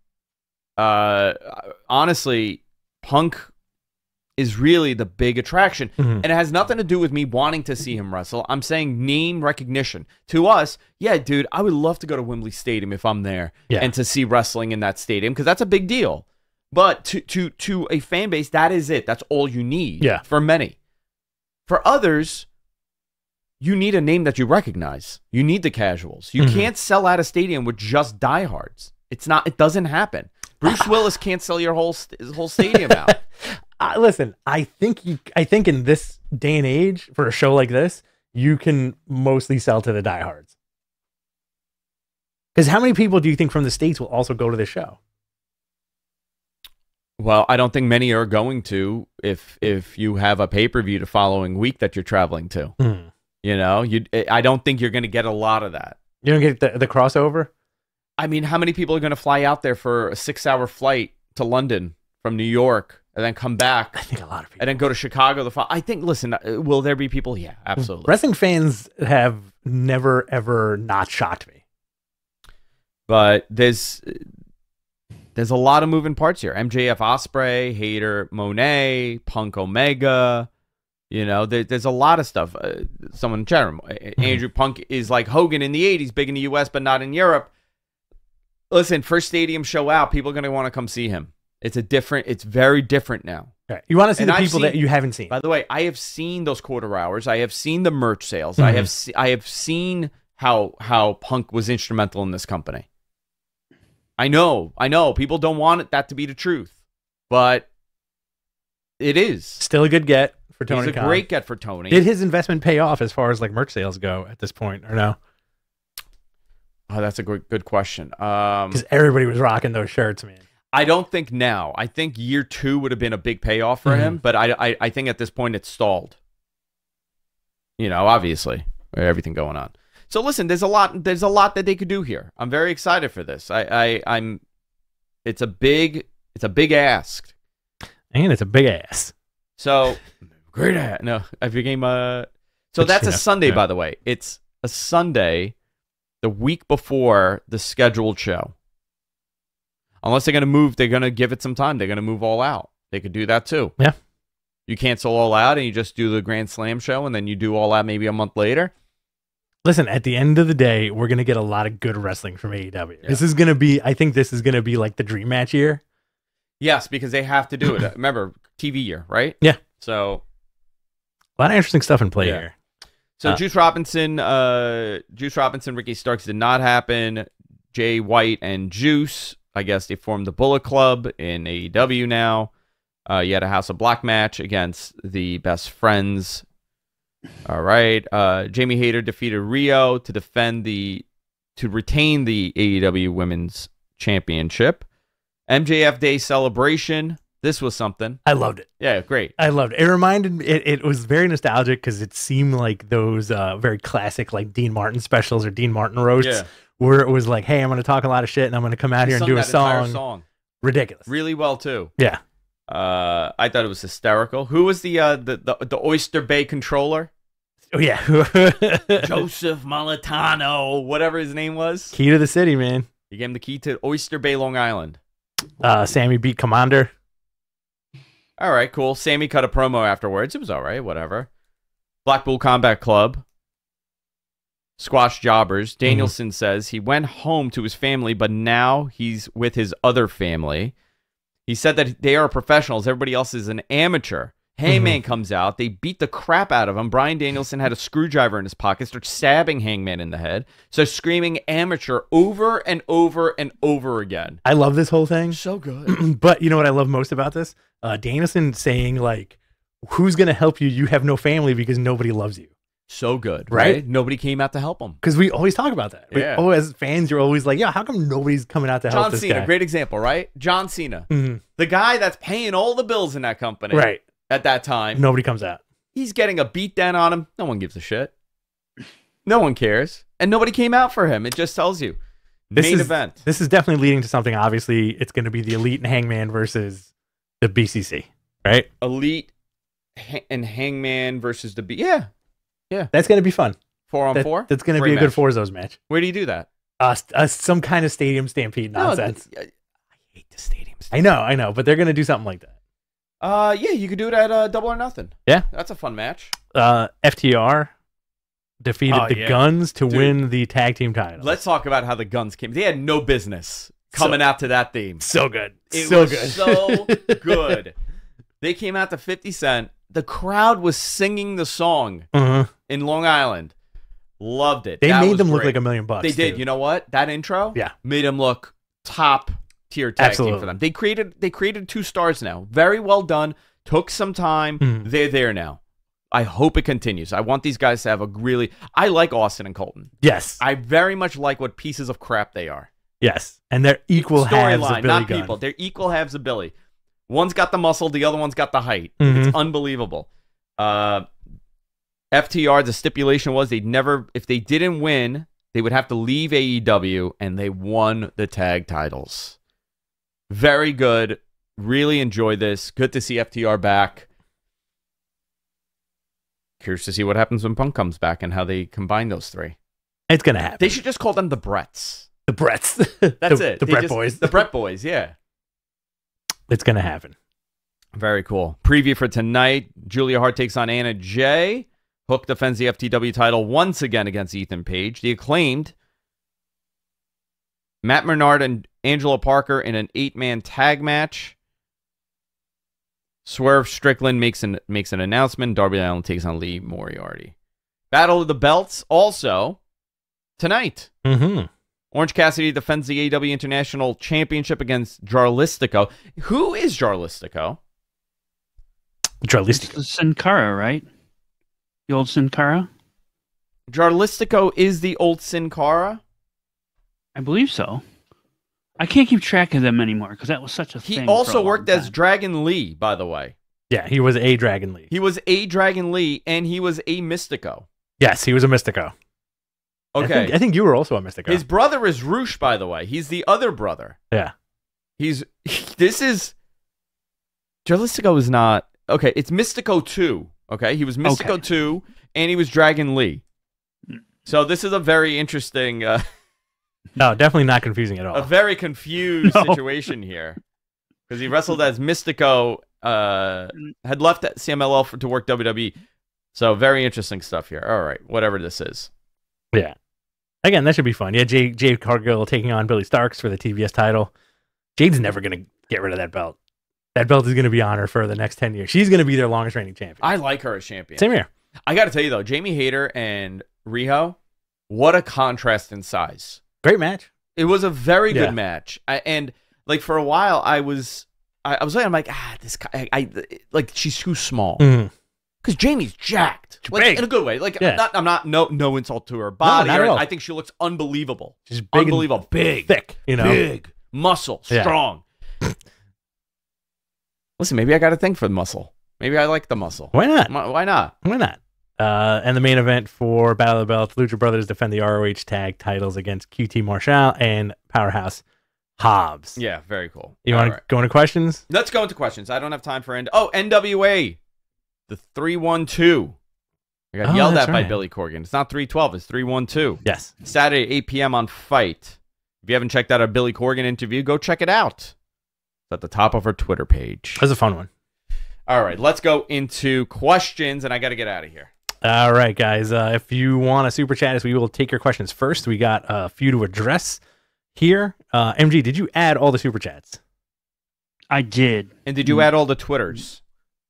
Honestly, Punk is really the big attraction. And it has nothing to do with me wanting to see him wrestle. I'm saying name recognition. To us, yeah, dude, I would love to go to Wembley Stadium if I'm there and to see wrestling in that stadium because that's a big deal. But to a fan base, that is it. That's all you need for many. For others, you need a name that you recognize. You need the casuals. You can't sell out a stadium with just diehards. It doesn't happen. Bruce Willis can't sell your whole stadium out. Listen, I think in this day and age, for a show like this, you can mostly sell to the diehards. Because how many people do you think from the States will also go to this show? Well, I don't think many are going to if you have a pay-per-view the following week that you're traveling to. I don't think you're going to get a lot of that. You don't get the crossover? I mean, how many people are going to fly out there for a 6-hour flight to London from New York and then come back? I think a lot of people. And then go to Chicago. Listen, will there be people? Yeah, absolutely. Wrestling fans have never, ever not shocked me. But there's a lot of moving parts here. MJF Ospreay, Hayter Monet, Punk Omega. There's a lot of stuff. Someone in chat room, Andrew Punk is like Hogan in the 80s, big in the US, but not in Europe. Listen, first stadium show out, people are going to want to come see him. It's very different now. Okay. You want to see the people that you haven't seen. By the way, I have seen those quarter hours. I have seen the merch sales. I have seen how Punk was instrumental in this company. I know. People don't want that to be the truth, but it is. Still a good get for Tony Khan. He's a great get for Tony. Did his investment pay off as far as like merch sales go at this point, or no? Oh, that's a good question. Because everybody was rocking those shirts, man. I don't think now. I think year 2 would have been a big payoff for him, but I think at this point it's stalled. Obviously, everything going on. So listen, there's a lot that they could do here. I'm very excited for this. It's a big ask. And it's a big ass. So great ass. No, I became so that's a Sunday, by the way. It's a Sunday the week before the scheduled show. Unless they're going to give it some time. They're going to move All Out. They could do that too. Yeah. You cancel All Out and you just do the Grand Slam show and then you do All Out maybe a month later. Listen, at the end of the day, we're going to get a lot of good wrestling from AEW. Yeah. I think this is going to be like the dream match year. Yes, because they have to do it. Remember, TV year, right? Yeah. So a lot of interesting stuff in play here. So Juice Robinson, Ricky Starks did not happen. Jay White and Juice, I guess they formed the Bullet Club in AEW now. You had a House of Black match against the Best Friends. All right. Jamie Hayter defeated Rio to retain the AEW Women's Championship. MJF Day celebration. This was something. I loved it. Yeah, great. I loved it. It reminded me, it was very nostalgic because it seemed like those very classic like Dean Martin specials or Dean Martin roasts where it was like, hey, I'm going to talk a lot of shit and I'm going to come out here and do a song. Song. Ridiculous. Really well, too. Yeah. I thought it was hysterical. Who was the Oyster Bay controller? Oh yeah, Joseph Molitano, whatever his name was. Key to the city, man. He gave him the key to Oyster Bay, Long Island. Sammy beat Commander. All right, cool. Sammy cut a promo afterwards. It was all right, whatever. Blackpool Combat Club. Squash jobbers. Danielson says he went home to his family, but now he's with his other family. He said that they are professionals. Everybody else is an amateur. Hangman comes out. They beat the crap out of him. Brian Danielson had a screwdriver in his pocket, starts stabbing Hangman in the head. So screaming amateur over and over and over again. I love this whole thing. So good. But you know what I love most about this? Danielson saying, like, who's going to help you? You have no family because nobody loves you. So good, right? Nobody came out to help him. Because we always talk about that. Yeah. As fans, you're always like, yeah, how come nobody's coming out to help this John Cena, guy? great example, right? John Cena. The guy that's paying all the bills in that company. Right. At that time. Nobody comes out. He's getting a beat down on him. No one gives a shit. No one cares. And nobody came out for him. It just tells you. Main event. This is definitely leading to something. Obviously, it's going to be the Elite and Hangman versus the BCC, right? Elite and Hangman versus the Yeah. That's going to be fun. 4-on-4? That's going to be a good Forzos match. Where do you do that? Some kind of stadium stampede nonsense. No, I hate the stadiums. I know. But they're going to do something like that. Yeah, you could do it at Double or Nothing. Yeah. That's a fun match. FTR defeated the Guns to win the tag team title. Let's talk about how the Guns came. They had no business coming out to that theme. So good. It was so good. They came out to 50 Cent. The crowd was singing the song in Long Island. Loved it. They made them look like $1 million. They did. Too. You know what? That intro made them look top tier tag team for them. They created 2 stars now. Very well done. Took some time. They're there now. I hope it continues. I want these guys to have I like Austin and Colton. Yes. I very much like what pieces of crap they are. Yes. And they're equal halves of Billy not Gunn. people. They're equal halves of Billy. One's got the muscle, the other one's got the height. It's unbelievable. FTR, the stipulation was if they didn't win, they would have to leave AEW, and they won the tag titles. Very good. Really enjoyed this. Good to see FTR back. Curious to see what happens when Punk comes back and how they combine those 3. It's going to happen. They should just call them the Bretts. The Bretts. That's it. The Brett Boys. The Brett Boys, yeah. It's going to happen. Very cool. Preview for tonight. Julia Hart takes on Anna Jay. Hook defends the FTW title once again against Ethan Page. The Acclaimed. Matt Menard and Angelo Parker in an 8-man tag match. Swerve Strickland makes an announcement. Darby Allin takes on Lee Moriarty. Battle of the Belts also tonight. Orange Cassidy defends the AEW International Championship against Jarlistico. Who is Jarlistico? Jarlistico. It's Sin Cara, right? The old Sin Cara? Jarlistico is the old Sin Cara? I believe so. I can't keep track of them anymore because that was such a thing. He also worked as Dragon Lee, by the way. Yeah, he was a Dragon Lee. He was a Dragon Lee, and he was a Mystico. Yes, he was a Mystico. Okay. I think you were also a Mystico. His brother is Roosh, by the way. He's the other brother. Yeah. Jarlistico is not... Okay, it's Mystico 2. Okay, he was Mystico 2, and he was Dragon Lee. So this is a very interesting... no, definitely not confusing at all. A very confused situation here. Because he wrestled as Mystico, had left CMLL to work WWE. So very interesting stuff here. All right, whatever this is. Yeah. Again, that should be fun. Yeah, Jade Cargill taking on Billy Starks for the TBS title. Jade's never going to get rid of that belt. That belt is going to be on her for the next 10 years. She's going to be their longest reigning champion. I like her as champion. Same here. I got to tell you, though, Jamie Hayter and Riho, what a contrast in size. Great match. It was a very good match. And like for a while, I was like, I'm like, this guy, like she's too small. Because Jamie's jacked, like, in a good way. Like, I'm not no insult to her body. No, I think she looks unbelievable. She's big, unbelievable, big, thick, big muscle, strong. Listen, maybe I got a thing for the muscle. Maybe I like the muscle. Why not? Why not? Why not? And the main event for Battle of the Belts, Lucha Brothers defend the ROH tag titles against QT Marshall and Powerhouse Hobbs. Yeah, very cool. You want to go into questions? Let's go into questions. I don't have time for NWA, the 312. I got yelled at by Billy Corgan. It's not 312, it's 312. Yes. Saturday, 8 p.m. on Fight. If you haven't checked out our Billy Corgan interview, go check it out. It's at the top of our Twitter page. That was a fun one. All right, let's go into questions, and I got to get out of here. All right, guys. If you want to super chat us, we will take your questions first. We got a few to address here. MG, did you add all the super chats? I did. And did you add all the Twitters?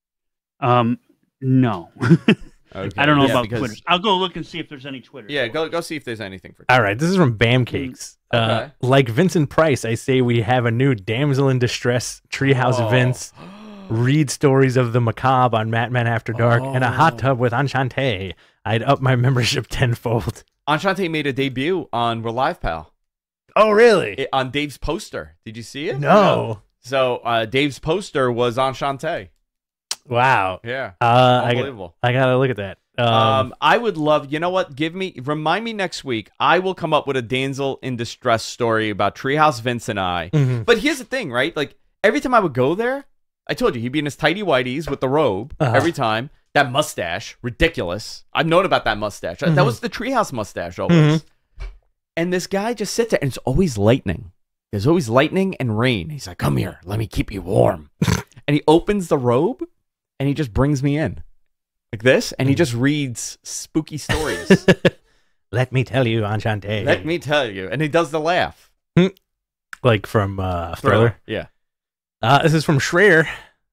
No. Okay. I don't know about Twitters. I'll go look and see if there's any Twitters. Yeah, go see if there's anything for Twitter. All right, this is from Bam Cakes. Okay. Like Vincent Price, I say we have a new damsel in distress, Treehouse Vince, read stories of the macabre on Matman After Dark, and a hot tub with Enchante. I'd up my membership tenfold. Enchante made a debut on We're Live, Pal. Oh, really? On Dave's poster. Did you see it? No. So Dave's poster was Enchante. Wow. Yeah. Unbelievable. I gotta look at that. I would love, you know what? Remind me next week. I will come up with a damsel in distress story about Treehouse Vince and I. Mm-hmm. But here's the thing, right? Like every time I would go there, I told you he'd be in his tighty whities with the robe every time. That mustache, ridiculous. I've known about that mustache. That was the Treehouse mustache always. And this guy just sits there, and it's always lightning. There's always lightning and rain. He's like, "Come here, let me keep you warm." And he opens the robe. And he just brings me in like this, and he just reads spooky stories. Let me tell you, Enchante. Let me tell you. And he does the laugh. Like from Thriller? Yeah. This is from Schreier.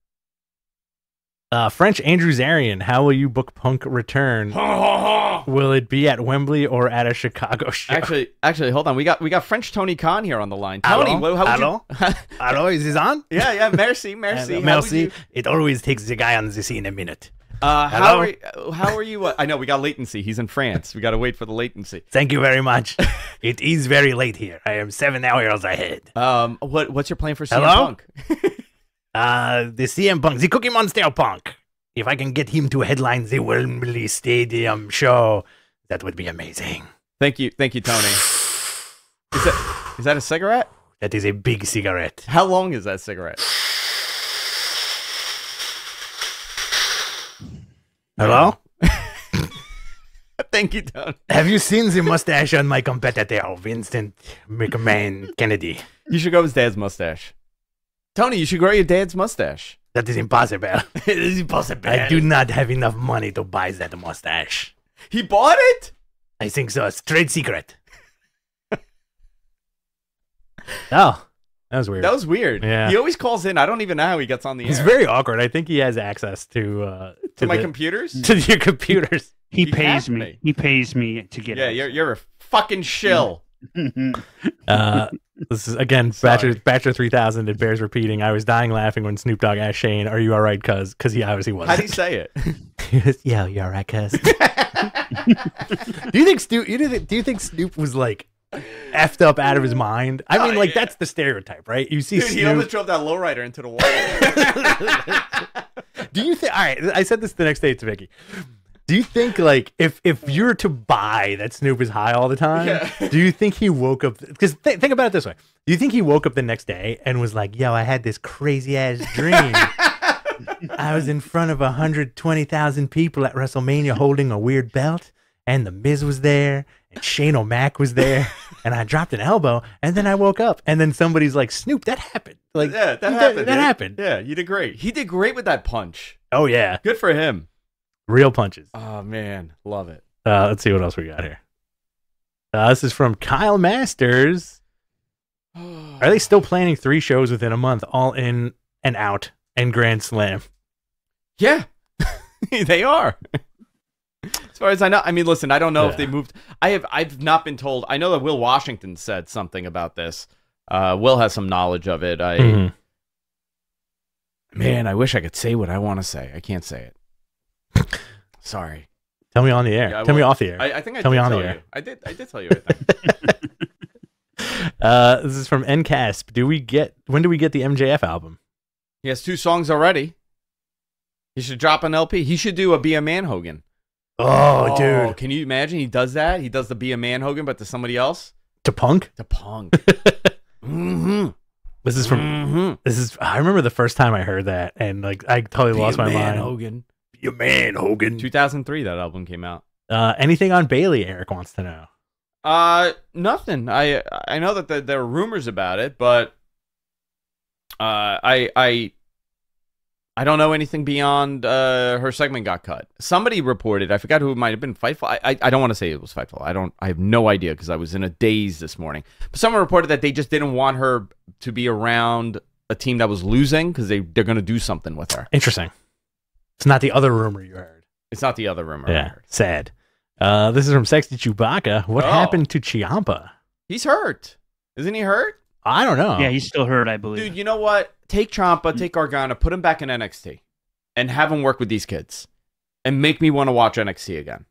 French Andrew Zarian, how will you book Punk return? Will it be at Wembley or at a Chicago show? Actually, hold on. We got French Tony Khan here on the line. Tony, Hello? Hello, is this on? Yeah. Merci. Merci. It always takes the guy on the scene a minute. How are you? I know we got latency. He's in France. We got to wait for the latency. Thank you very much. It is very late here. I am 7 hours ahead. What's your plan for CM Punk? The CM Punk, the Cookie Monster Punk. If I can get him to headline the Wembley Stadium show, that would be amazing. Thank you, Tony. Is that a cigarette? That is a big cigarette. How long is that cigarette? Hello? Thank you, Tony. Have you seen the mustache on my competitor, Vincent McMahon Kennedy? You should grow his dad's mustache. Tony, you should grow your dad's mustache. That is impossible. It is impossible. I do not have enough money to buy that mustache. He bought it? I think so. It's trade secret. Oh, that was weird. That was weird. Yeah. He always calls in. I don't even know how he gets on the air. It's very awkward. I think he has access to my computers? To your computers. He pays me. He pays me to get it. Yeah, you're a fucking shill. This is again Bachelor 3000. It bears repeating. I was dying laughing when Snoop Dogg asked Shane, "Are you all right?" Because he obviously wasn't. How do you say it? Yeah, you all right, cuz? Do you think Snoop was like effed up out of his mind? I mean, like that's the stereotype, right? You see, dude, Snoop. He almost drove that lowrider into the wall. Do you think? All right, I said this the next day to Vicky. Do you think, like, if you're to buy that Snoop is high all the time, do you think he woke up? Because think about it this way. Do you think he woke up the next day and was like, yo, I had this crazy-ass dream. I was in front of 120,000 people at WrestleMania holding a weird belt, and The Miz was there, and Shane O'Mac was there, and I dropped an elbow, and then I woke up, and then somebody's like, Snoop, that happened. Like, yeah, that happened. That happened. Yeah, you did great. He did great with that punch. Oh, yeah. Good for him. Real punches. Oh, man. Love it. Let's see what else we got here. This is from Kyle Masters. Are they still planning 3 shows within a month, all in and out, and Grand Slam? Yeah, they are. As far as I know, I mean, listen, I don't know if they moved. I've not been told. I know that Will Washington said something about this. Will has some knowledge of it. Man, I wish I could say what I want to say. I can't say it. Sorry. Tell me on the air. Tell me off the air. I think I tell did me on tell the you. air. I did tell you. I think. This is from NCASP. When do we get the MJF album? He has 2 songs already. He should drop an LP. He should do a Be a Man Hogan. Oh, dude. Can you imagine? He does that. He does the Be a Man Hogan, but to somebody else. To Punk? To Punk. Mm-hmm. This is from. This is. I remember the first time I heard that, and like I totally lost my mind. Hogan. Be a man, Hogan. 2003, that album came out. Anything on Bailey? Eric wants to know. Nothing. I know that there are rumors about it, but I don't know anything beyond her segment got cut. Somebody reported, I forgot who it might have been, Fightful. I don't want to say it was Fightful. I have no idea because I was in a daze this morning. But someone reported that they just didn't want her to be around a team that was losing because they're going to do something with her. Interesting. It's not the other rumor you heard. It's not the other rumor I heard. Sad. This is from Sexy Chewbacca. What happened to Ciampa? He's hurt. Isn't he hurt? I don't know. Yeah, he's still hurt, I believe. Dude, you know what? Take Ciampa, take Gargano, put him back in NXT, and have him work with these kids, and make me want to watch NXT again.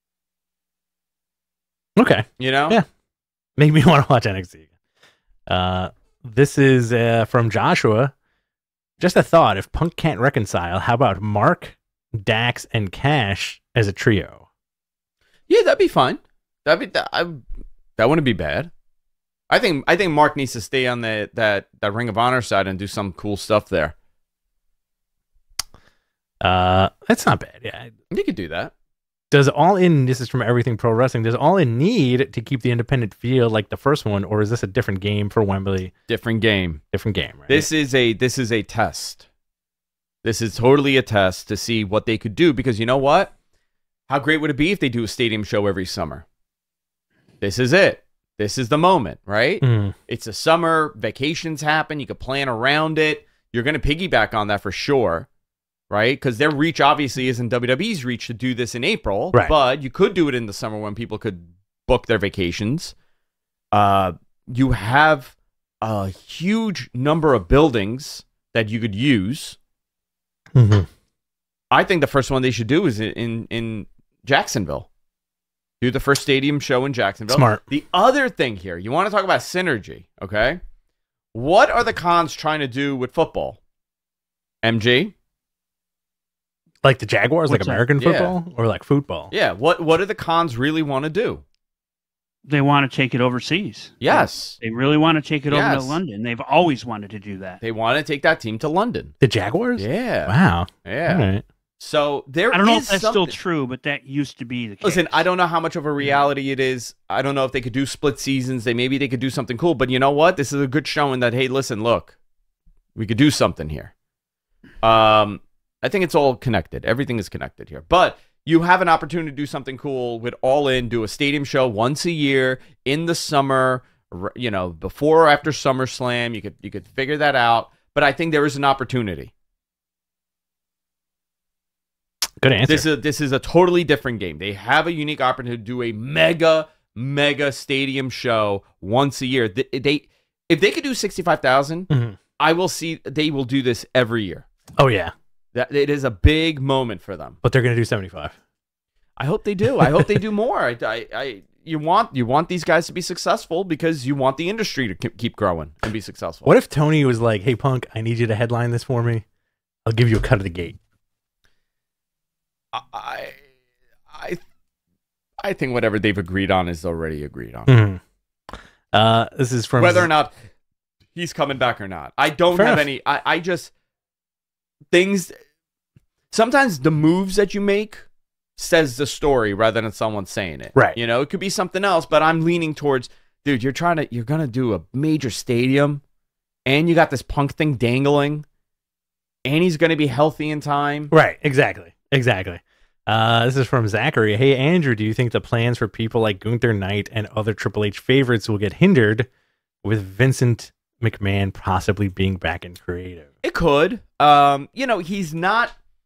Okay. You know? Yeah. Make me want to watch NXT again. This is from Joshua. Just a thought. If Punk can't reconcile, how about Mark, Dax, and Cash as a trio? Yeah, that'd be fine. That wouldn't be bad. I think Mark needs to stay on that Ring of Honor side and do some cool stuff there. That's not bad. Yeah, you could do that. Does All In? This is from Everything Pro Wrestling. Does All In need to keep the independent feel like the first one, or is this a different game for Wembley? Different game. Different game. Right? This is a test. This is totally a test to see what they could do, because you know what? How great would it be if they do a stadium show every summer? This is it. This is the moment, right? Mm. It's a summer, vacations happen, you could plan around it. You're going to piggyback on that for sure, right? Because their reach obviously isn't WWE's reach to do this in April, right. But you could do it in the summer when people could book their vacations. You have a huge number of buildings that you could use. Mm-hmm. I think the first one they should do is in Jacksonville. Do the first stadium show in Jacksonville. Smart. The other thing here, you want to talk about synergy, okay? What are the cons trying to do with football? MG? Like the Jaguars, What's like American that? football, or like football? Yeah. What do the cons really want to do? They want to take it overseas. Yes. They really want to take it over Yes. to London. They've always wanted to do that. They want to take that team to London. The Jaguars? Yeah. Wow. Yeah. All right. So there I don't know is if that's something. still true, but that used to be the case. Listen, I don't know how much of a reality it is. I don't know if they could do split seasons. Maybe they could do something cool. But you know what? This is a good showing that, hey, listen, look, we could do something here. I think it's all connected. Everything is connected here. But you have an opportunity to do something cool with All In, do a stadium show once a year in the summer, you know, before or after SummerSlam. You could figure that out. But I think there is an opportunity. Good answer. This is a totally different game. They have a unique opportunity to do a mega stadium show once a year. If they could do 65,000, Mm-hmm. I will see they will do this every year. Oh, yeah. That it is a big moment for them. But they're going to do 75. I hope they do. I hope they do more. You want these guys to be successful because you want the industry to keep growing and be successful. What if Tony was like, hey, Punk, I need you to headline this for me. I'll give you a cut of the gate. I think whatever they've agreed on is already agreed on. Mm-hmm. This is from whether or not he's coming back or not. I don't Fair have enough. any. I just things. Sometimes the moves that you make says the story rather than someone saying it. Right. You know, it could be something else, but I'm leaning towards, dude, you're gonna do a major stadium, and you got this Punk thing dangling, and he's gonna be healthy in time. Right. Exactly. This is from Zachary. Hey, Andrew, do you think the plans for people like Gunther Knight and other Triple H favorites will get hindered with Vincent McMahon possibly being back in creative? It could. You know, he's not.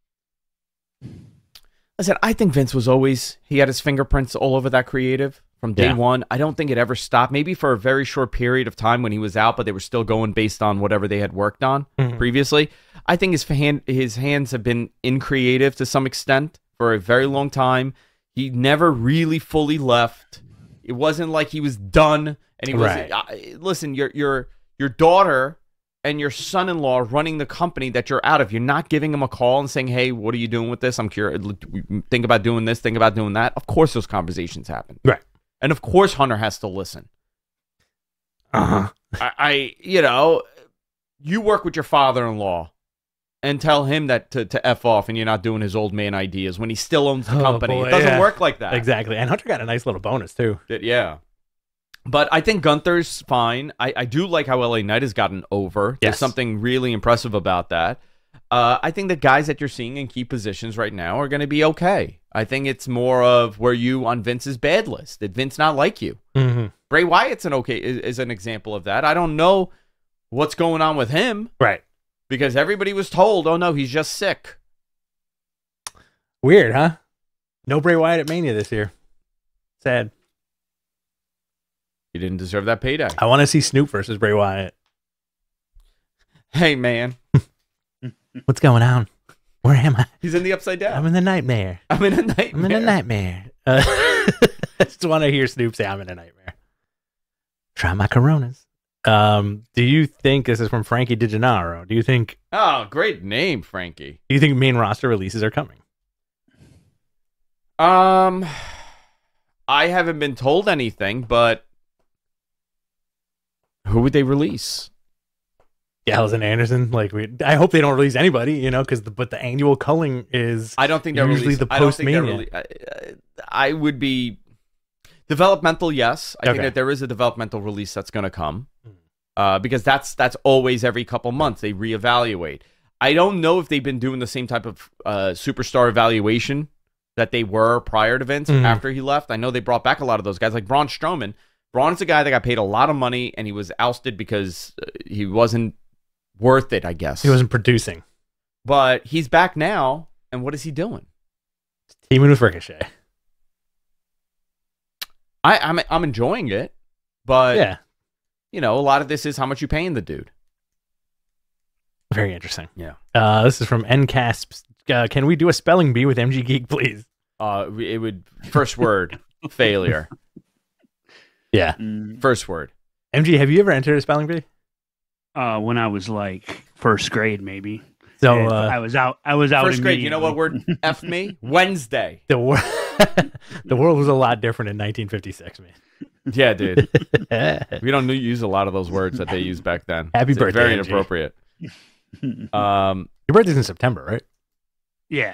Listen, I think Vince was always, he had his fingerprints all over that creative from day one. I don't think it ever stopped. Maybe for a very short period of time when he was out, but they were still going based on whatever they had worked on previously. I think his hands have been in creative to some extent for a very long time. He never really fully left. It wasn't like he was done. And he wasn't. Listen, your daughter and your son-in-law running the company that you're out of, you're not giving them a call and saying, hey, what are you doing with this? I'm curious. Think about doing this. Think about doing that. Of course those conversations happen. Right. And of course Hunter has to listen. Uh-huh. You know, you work with your father-in-law and tell him that to F off and you're not doing his old man ideas when he still owns the company. Boy, it doesn't work like that. Exactly. And Hunter got a nice little bonus, too. Yeah. But I think Gunther's fine. I do like how LA Knight has gotten over. There's something really impressive about that. I think the guys that you're seeing in key positions right now are going to be okay. I think it's more of were you on Vince's bad list? Did Vince not like you? Mm-hmm. Bray Wyatt's is an example of that. I don't know what's going on with him. Right. Because everybody was told, oh, no, he's just sick. Weird, huh? No Bray Wyatt at Mania this year. Sad. He didn't deserve that payday. I want to see Snoop versus Bray Wyatt. Hey, man. What's going on? Where am I? He's in the Upside Down. I'm in the nightmare. I'm in a nightmare. I'm in a nightmare. I just want to hear Snoop say I'm in a nightmare. Try my Coronas. Do you think, this is from Frankie DiGennaro, do you think... Oh, great name, Frankie. Do you think main roster releases are coming? I haven't been told anything, but who would they release? Gallows and Anderson. I hope they don't release anybody, you know, but the annual culling is. I don't think they're usually the post Mania. I would be developmental. Yes, I think Okay. that there is a developmental release that's going to come, because that's always every couple months they reevaluate. I don't know if they've been doing the same type of superstar evaluation that they were prior to Vince after he left. I know they brought back a lot of those guys, like Braun Strowman. Braun's a guy that got paid a lot of money, and he was ousted because he wasn't worth it, I guess. He wasn't producing. But he's back now, and what is he doing? Teaming with Ricochet. I'm enjoying it, but Yeah. you know, a lot of this is how much you paying the dude. Very interesting. Yeah. This is from NCASP. Can we do a spelling bee with MG Geek, please? It would first word failure. Yeah. First word. MG, have you ever entered a spelling bee? When I was like first grade, maybe. So And I was out. First grade. You know what word F me? Wednesday. the world was a lot different in 1956, man. Yeah, dude. We don't use a lot of those words that they used back then. Happy It's birthday, very MG. inappropriate. Your birthday's in September, right? Yeah.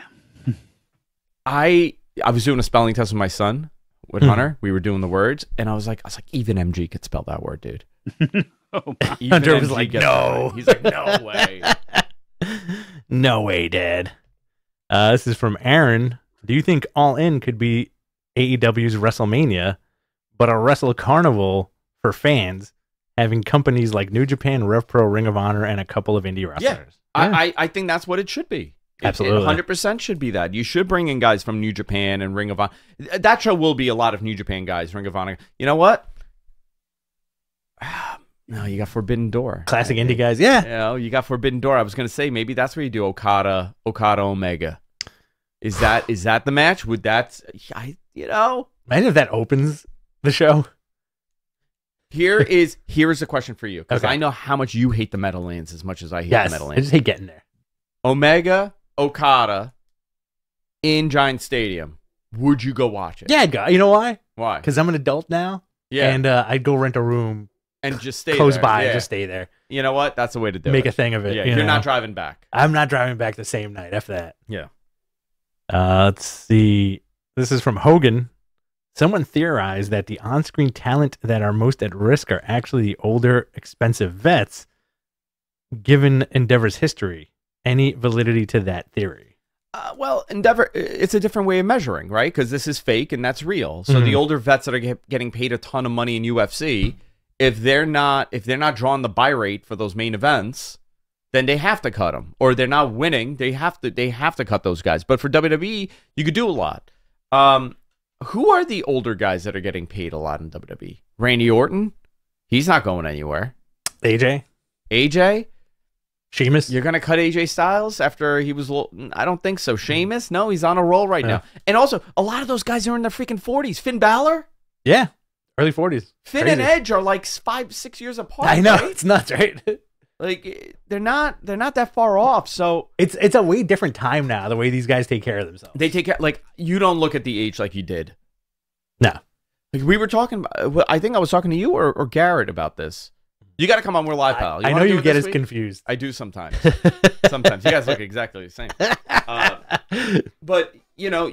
I was doing a spelling test with my son, with Hunter. We were doing the words, and I was like, even MG could spell that word, dude. Oh, Even Hunter was MG like, gets no. that right. He's like, no way. No way, Dad. This is from Aaron. Do you think All In could be AEW's WrestleMania, but a Wrestle Carnival for fans, having companies like New Japan, Rev Pro, Ring of Honor, and a couple of indie wrestlers? Yeah. I think that's what it should be. Absolutely. 100% should be that. You should bring in guys from New Japan and Ring of Honor. That show will be a lot of New Japan guys, Ring of Honor. You know what? No, you got Forbidden Door. Classic indie guys, yeah. You know, you got Forbidden Door. I was going to say, maybe that's where you do Okada Omega. Is that the match? Would that, Imagine if that opens the show. Here is a question for you, because Okay. I know how much you hate the Meadowlands as much as I hate the Yes, I Meadowlands. just hate getting there. Omega, Okada in Giant Stadium. Would you go watch it? Yeah, I'd go. You know why? Why? Because I'm an adult now, Yeah. and I'd go rent a room And just stay close there. by Yeah. and just stay there. You know what? That's the way to do it. Make a thing of it. Yeah, you you're know? not driving back. I'm not driving back the same night. F that. Yeah. Let's see. This is from Hogan. Someone theorized that the on-screen talent that are most at risk are actually the older, expensive vets, given Endeavor's history. Any validity to that theory? Well, Endeavor, it's a different way of measuring, right? Because this is fake and that's real. So the older vets that are getting paid a ton of money in UFC, if they're not drawing the buy rate for those main events, then they have to cut them. Or they're not winning, they have to cut those guys. But for WWE, you could do a lot. Who are the older guys that are getting paid a lot in WWE? Randy Orton? He's not going anywhere. AJ? Sheamus? You're going to cut AJ Styles after he was... I don't think so. Sheamus? No, he's on a roll right now. And also, a lot of those guys are in their freaking 40s. Finn Balor? Yeah. Early 40s. Finn Crazy. and Edge are like 5-6 years apart. I know. Right? It's nuts, right? Like, they're not that far off. So It's a way different time now, the way these guys take care of themselves. they take care... Like, you don't look at the age like you did. No. Like, we were talking about... I think I was talking to you or Garrett about this. You got to come on. We're live, pal. I know you get us confused. I do sometimes. Sometimes. You guys look exactly the same. But, you know,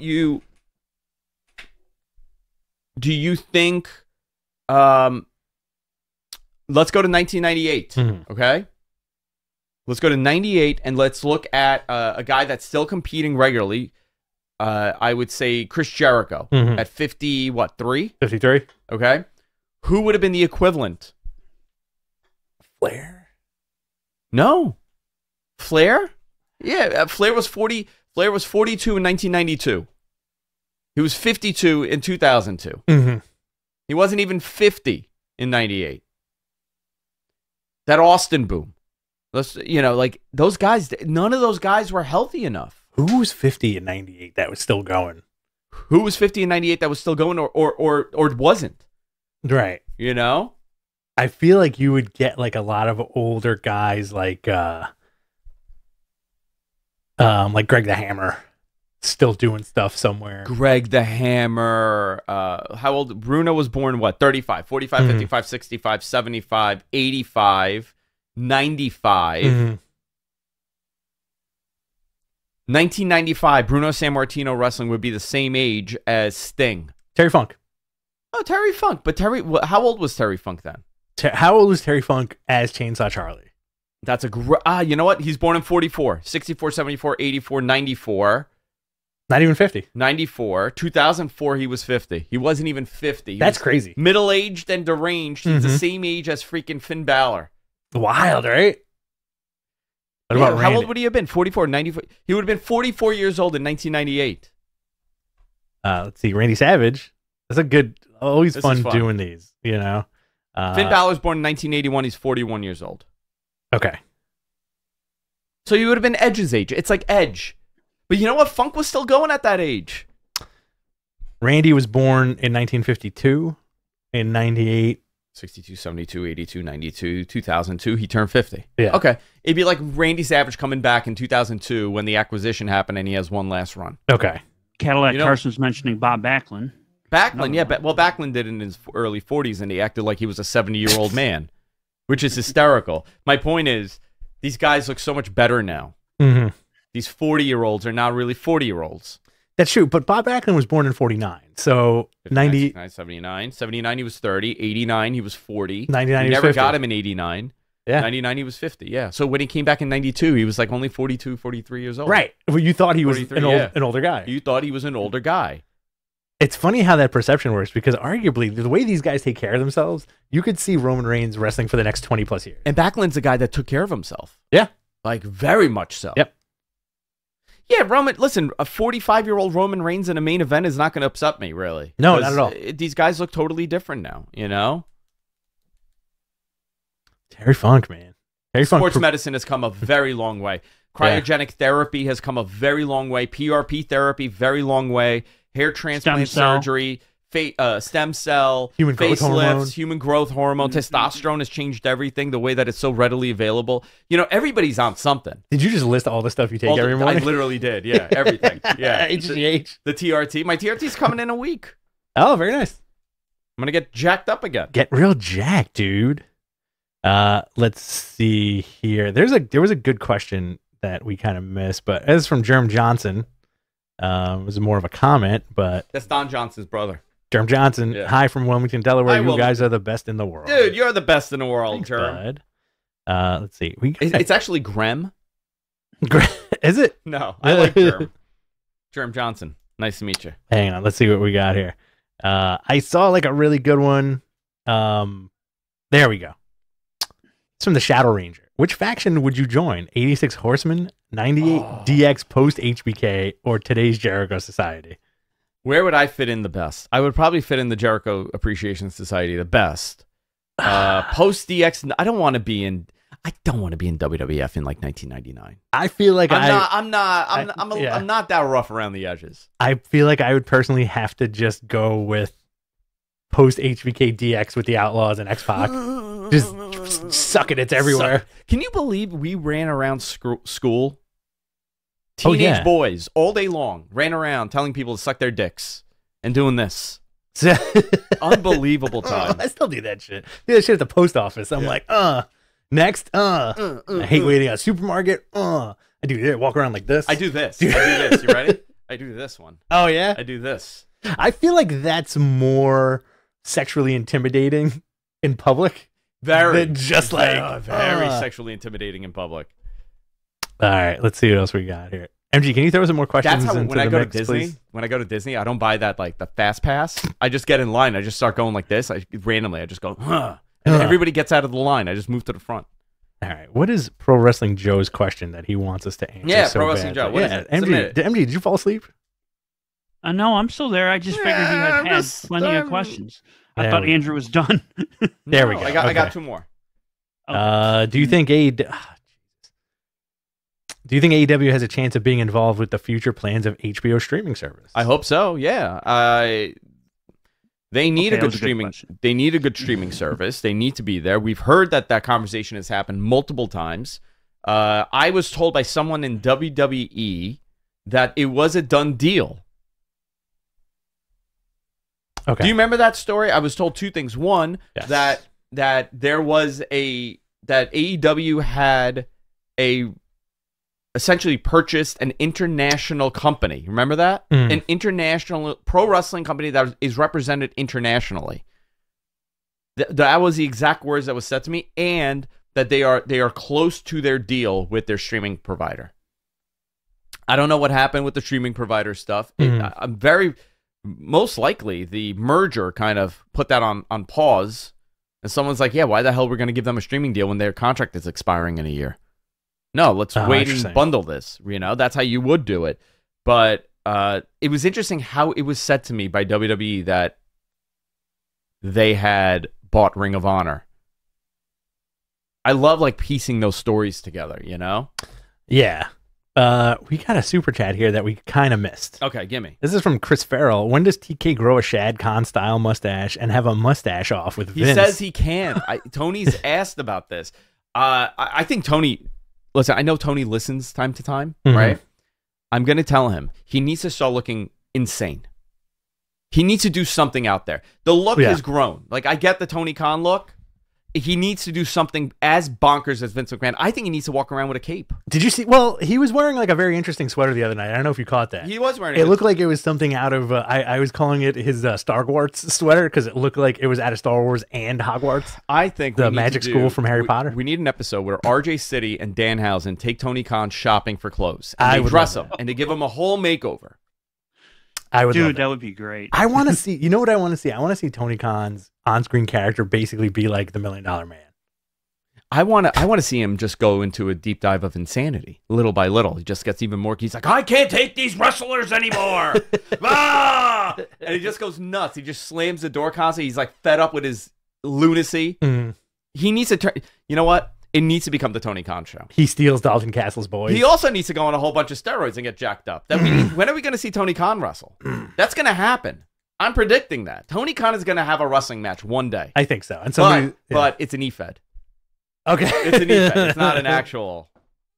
do you think, let's go to 1998, okay? Let's go to 98, and let's look at a guy that's still competing regularly. I would say Chris Jericho at 50, what, 3? 53. Okay. Who would have been the equivalent? Flair? No. Flair? Yeah, Flair was 40. Flair was 42 in 1992. He was 52 in 2002. He wasn't even 50 in 98. That Austin boom. You know, like those guys, none of those guys were healthy enough. Who was 50 in 98 that was still going? Who was 50 in 98 that was still going or wasn't? Right. You know? I feel like you would get like a lot of older guys like Greg the Hammer still doing stuff somewhere. Greg the Hammer. How old? Bruno was born, what, 35, 45, 55, 65, 75, 85, 95. 1995, Bruno Sammartino wrestling would be the same age as Sting. Terry Funk. Oh, Terry Funk. But how old was Terry Funk then? How old was Terry Funk as Chainsaw Charlie? That's a great... you know what? He's born in 44, 64, 74, 84, 94. Not even 50. 94. 2004, he was 50. He wasn't even 50. That's crazy. Middle-aged and deranged. He's the same age as freaking Finn Balor. Wild, right? What about Randy? How old would he have been? 44, 94. He would have been 44 years old in 1998. Let's see. Randy Savage. That's a good... Always fun doing these, you know? Finn Balor's born in 1981. He's 41 years old. Okay. So you would have been Edge's age. It's like Edge. But you know what? Funk was still going at that age. Randy was born in 1952. In 98. 62, 72, 82, 92, 2002. He turned 50. Yeah. Okay. It'd be like Randy Savage coming back in 2002 when the acquisition happened and he has one last run. Okay. Cadillac Carson's mentioning Bob Backlund. Backlund, yeah. Well, Backlund did it in his early 40s and he acted like he was a 70-year-old man, which is hysterical. My point is, these guys look so much better now. These 40-year-olds are now really 40-year-olds. That's true, but Bob Backlund was born in 49. So 90... 79. 79, he was 30. 89, he was 40. 99, he was never 50. got him in 89. Yeah. 99, he was 50, yeah. So when he came back in 92, he was like only 42, 43 years old. Right. Well, you thought he was an older guy. You thought he was an older guy. It's funny how that perception works because arguably the way these guys take care of themselves, you could see Roman Reigns wrestling for the next 20 plus years. And Backlund's a guy that took care of himself. Yeah. Like very much so. Yep. Yeah, listen, a 45-year-old Roman Reigns in a main event is not going to upset me, really. No, not at all. These guys look totally different now, you know? Terry Funk, man. Sports medicine has come a very long way. Cryogenic therapy has come a very long way. PRP therapy, very long way. Hair transplant surgery, stem cell, human growth hormone. Human growth hormone, testosterone has changed everything, the way that it's so readily available. You know, everybody's on something. Did you just list all the stuff you take every morning? I literally did, yeah, everything. Yeah. HGH. The TRT. My TRT's coming in a week. Oh, very nice. I'm going to get jacked up again. Get real jacked, dude. Let's see here. There was a good question that we kind of missed, but it's from Jerm Johnson. It was more of a comment, but that's Don Johnson's brother. Jerm Johnson, hi from Wilmington, Delaware. Hi, you guys are the best in the world. Dude, you're the best in the world, Thanks, Jerm. Bud. Let's see. It's actually Grem. Is it? No, I like Jerm. Jerm Johnson. Nice to meet you. Hang on. Let's see what we got here. I saw like a really good one. There we go. It's from the Shadow Ranger. Which faction would you join? 86 Horsemen, 98 DX post HBK, or today's Jericho Society? Where would I fit in the best? I would probably fit in the Jericho Appreciation Society the best. Post DX, I don't want to be in WWF in like 1999. I feel like I'm not that rough around the edges. I feel like I would personally have to just go with post HBK DX with the Outlaws and X-Pac. Just sucking it everywhere. Can you believe we ran around school? Teenage boys all day long ran around telling people to suck their dicks and doing this. Unbelievable time. I still do that shit. Do that shit at the post office. I'm like, next, I hate waiting at a supermarket. I do that. Walk around like this. I do this. I do this. You ready? I do this one. Oh yeah. I do this. I feel like that's more sexually intimidating in public. Very. Just like very sexually intimidating in public. All right, let's see what else we got here. MG, can you throw some more questions? That's how into when I the go mix, to Disney. please? When I go to Disney, I don't buy that like the fast pass. I just get in line. I just start going like this. Randomly, I just go, and everybody gets out of the line. I just move to the front. All right, what is Pro Wrestling Joe's question that he wants us to answer? Yeah, so Pro Wrestling bad? Joe. What is it? MG, did you fall asleep? No, I'm still there. I just figured you had plenty of questions. I thought Andrew was done. There we go. I got two more. Do you think AEW has a chance of being involved with the future plans of HBO streaming service? I hope so. Yeah. They need a good streaming. They need a good streaming service. They need to be there. We've heard that conversation has happened multiple times. I was told by someone in WWE that it was a done deal. Okay. Do you remember that story? I was told two things. One, yes. that there was that AEW had essentially purchased an international company. Remember that? An international pro wrestling company that is represented internationally. That was the exact words that was said to me, and that they are close to their deal with their streaming provider. I don't know what happened with the streaming provider stuff. I'm very most likely the merger kind of put that on pause, and someone's like, yeah, why the hell we're going to give them a streaming deal when their contract is expiring in a year? No, let's wait and bundle this. You know, that's how you would do it. But it was interesting how it was said to me by WWE that they had bought Ring of Honor. I love like piecing those stories together, you know? Yeah. We got a super chat here that we kind of missed. Okay, gimme. This is from Chris Farrell. When does TK grow a Shad Khan style mustache and have a mustache off with Vince? He says he can. Tony's asked about this. I think Tony... Listen, I know Tony listens time to time, right? I'm going to tell him he needs to start looking insane. He needs to do something out there. The look has grown. Like, I get the Tony Khan look. He needs to do something as bonkers as Vince McMahon. I think he needs to walk around with a cape. Did you see? Well, he was wearing like a very interesting sweater the other night. I don't know if you caught that. He was wearing it. It looked like it was something out of, I was calling it his Star Wars sweater because it looked like it was out of Star Wars and Hogwarts. I think the magic school from Harry Potter. We need an episode where RJ City and Danhausen take Tony Khan shopping for clothes. And they dress him and they give him a whole makeover. Dude, that would be great. I want to see, you know what I want to see? I want to see Tony Khan's on-screen character basically be like the $1 Million Man. I want to see him just go into a deep dive of insanity, little by little. He just gets even more. He's like, I can't take these wrestlers anymore. And he just goes nuts. He just slams the door constantly. He's like fed up with his lunacy. He needs to turn. You know what? It needs to become the Tony Khan show. He steals Dalton Castle's boys. He also needs to go on a whole bunch of steroids and get jacked up. When are we going to see Tony Khan wrestle? That's going to happen. I'm predicting that. Tony Khan is going to have a wrestling match one day. I think so. And but it's an e-fed. Okay. It's an e-fed. It's not an actual.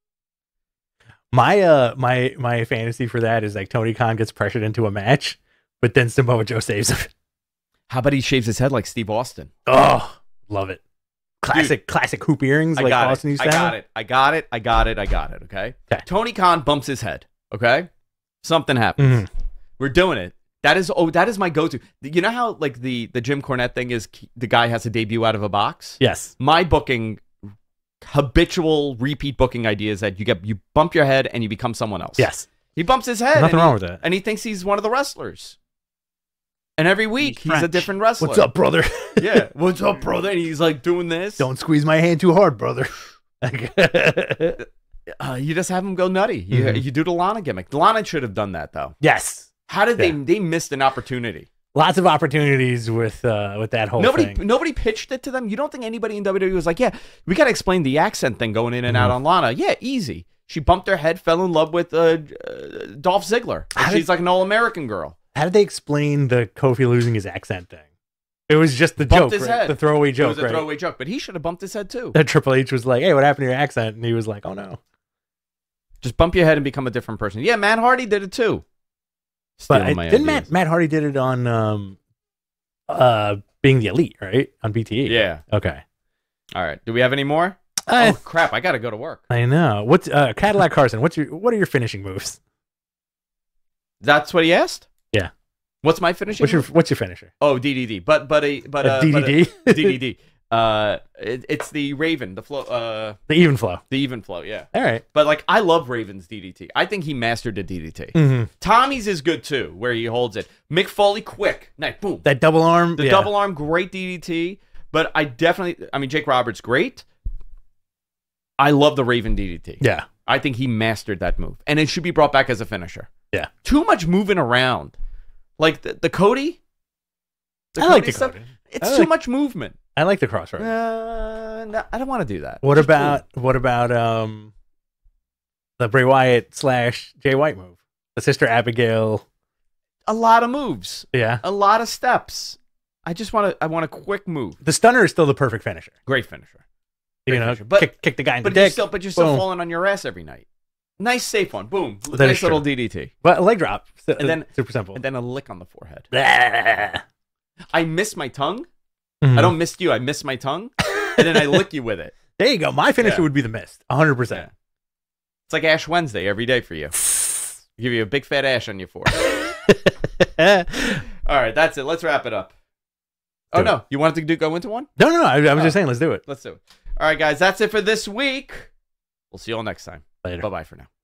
My fantasy for that is like Tony Khan gets pressured into a match, but then Samoa Joe saves him. How about he shaves his head like Steve Austin? Oh, love it. Classic hoop earrings like Austin used to have. I got it. Okay? Tony Khan bumps his head. Okay? Something happens. We're doing it. That is my go-to. You know how like the Jim Cornette thing is the guy has to debut out of a box? Yes. My booking, habitual repeat booking idea is that you bump your head and you become someone else. Yes. He bumps his head. Nothing wrong with that. And he thinks he's one of the wrestlers. And every week he's a different wrestler. What's up, brother? Yeah. What's up, brother? And he's like doing this. Don't squeeze my hand too hard, brother. You just have him go nutty. You do the Lana gimmick. Lana should have done that though. Yes. How did they missed an opportunity? Lots of opportunities with that whole thing. Nobody pitched it to them. You don't think anybody in WWE was like, yeah, we got to explain the accent thing going in and out on Lana. Yeah, easy. She bumped her head, fell in love with Dolph Ziggler. She's like an all-American girl. How did they explain the Kofi losing his accent thing? It was just the joke, right? The throwaway joke, It was a throwaway joke, but he should have bumped his head too. That Triple H was like, hey, what happened to your accent? And he was like, oh no. Just bump your head and become a different person. Yeah, Matt Hardy did it too. But Matt Hardy did it on being the Elite, right? On BTE. Yeah. Okay. All right. Do we have any more? Oh crap! I gotta go to work. I know. What's Cadillac Carson? What are your finishing moves? That's what he asked. Yeah. What's my finishing? What's your finisher? Oh, DDD. But DDD. DDD. It's the Raven, the flow. The even flow. The even flow. Yeah. All right. But like, I love Raven's DDT. I think he mastered the DDT. Mm-hmm. Tommy's is good too, where he holds it. Mick Foley, quick, nice, boom. That double arm. The double arm, great DDT. But I mean, Jake Roberts, great. I love the Raven DDT. Yeah. I think he mastered that move. And it should be brought back as a finisher. Yeah. Too much moving around. Like the Cody. I like the Cody. It's too much movement. I like the crossroads. No, I don't want to do that. What about the Bray Wyatt / Jay White move? The Sister Abigail. A lot of moves. Yeah. A lot of steps. I want a quick move. The stunner is still the perfect finisher. Great finisher. But kick the guy in the dick. You're still falling on your ass every night. Nice safe one. Boom. That nice little DDT. But a leg drop. And then super simple. And then a lick on the forehead. Blah. I miss my tongue. Mm-hmm. I don't miss you. I miss my tongue. And then I lick you with it. There you go. My finisher would be the mist. 100%. Yeah. It's like Ash Wednesday every day for you. Give you a big fat ash on your forehead. All right, that's it. Let's wrap it up. No, you wanted to go into one? No. I was just saying, let's do it. Let's do it. All right, guys, that's it for this week. We'll see you all next time. Later. Bye-bye for now.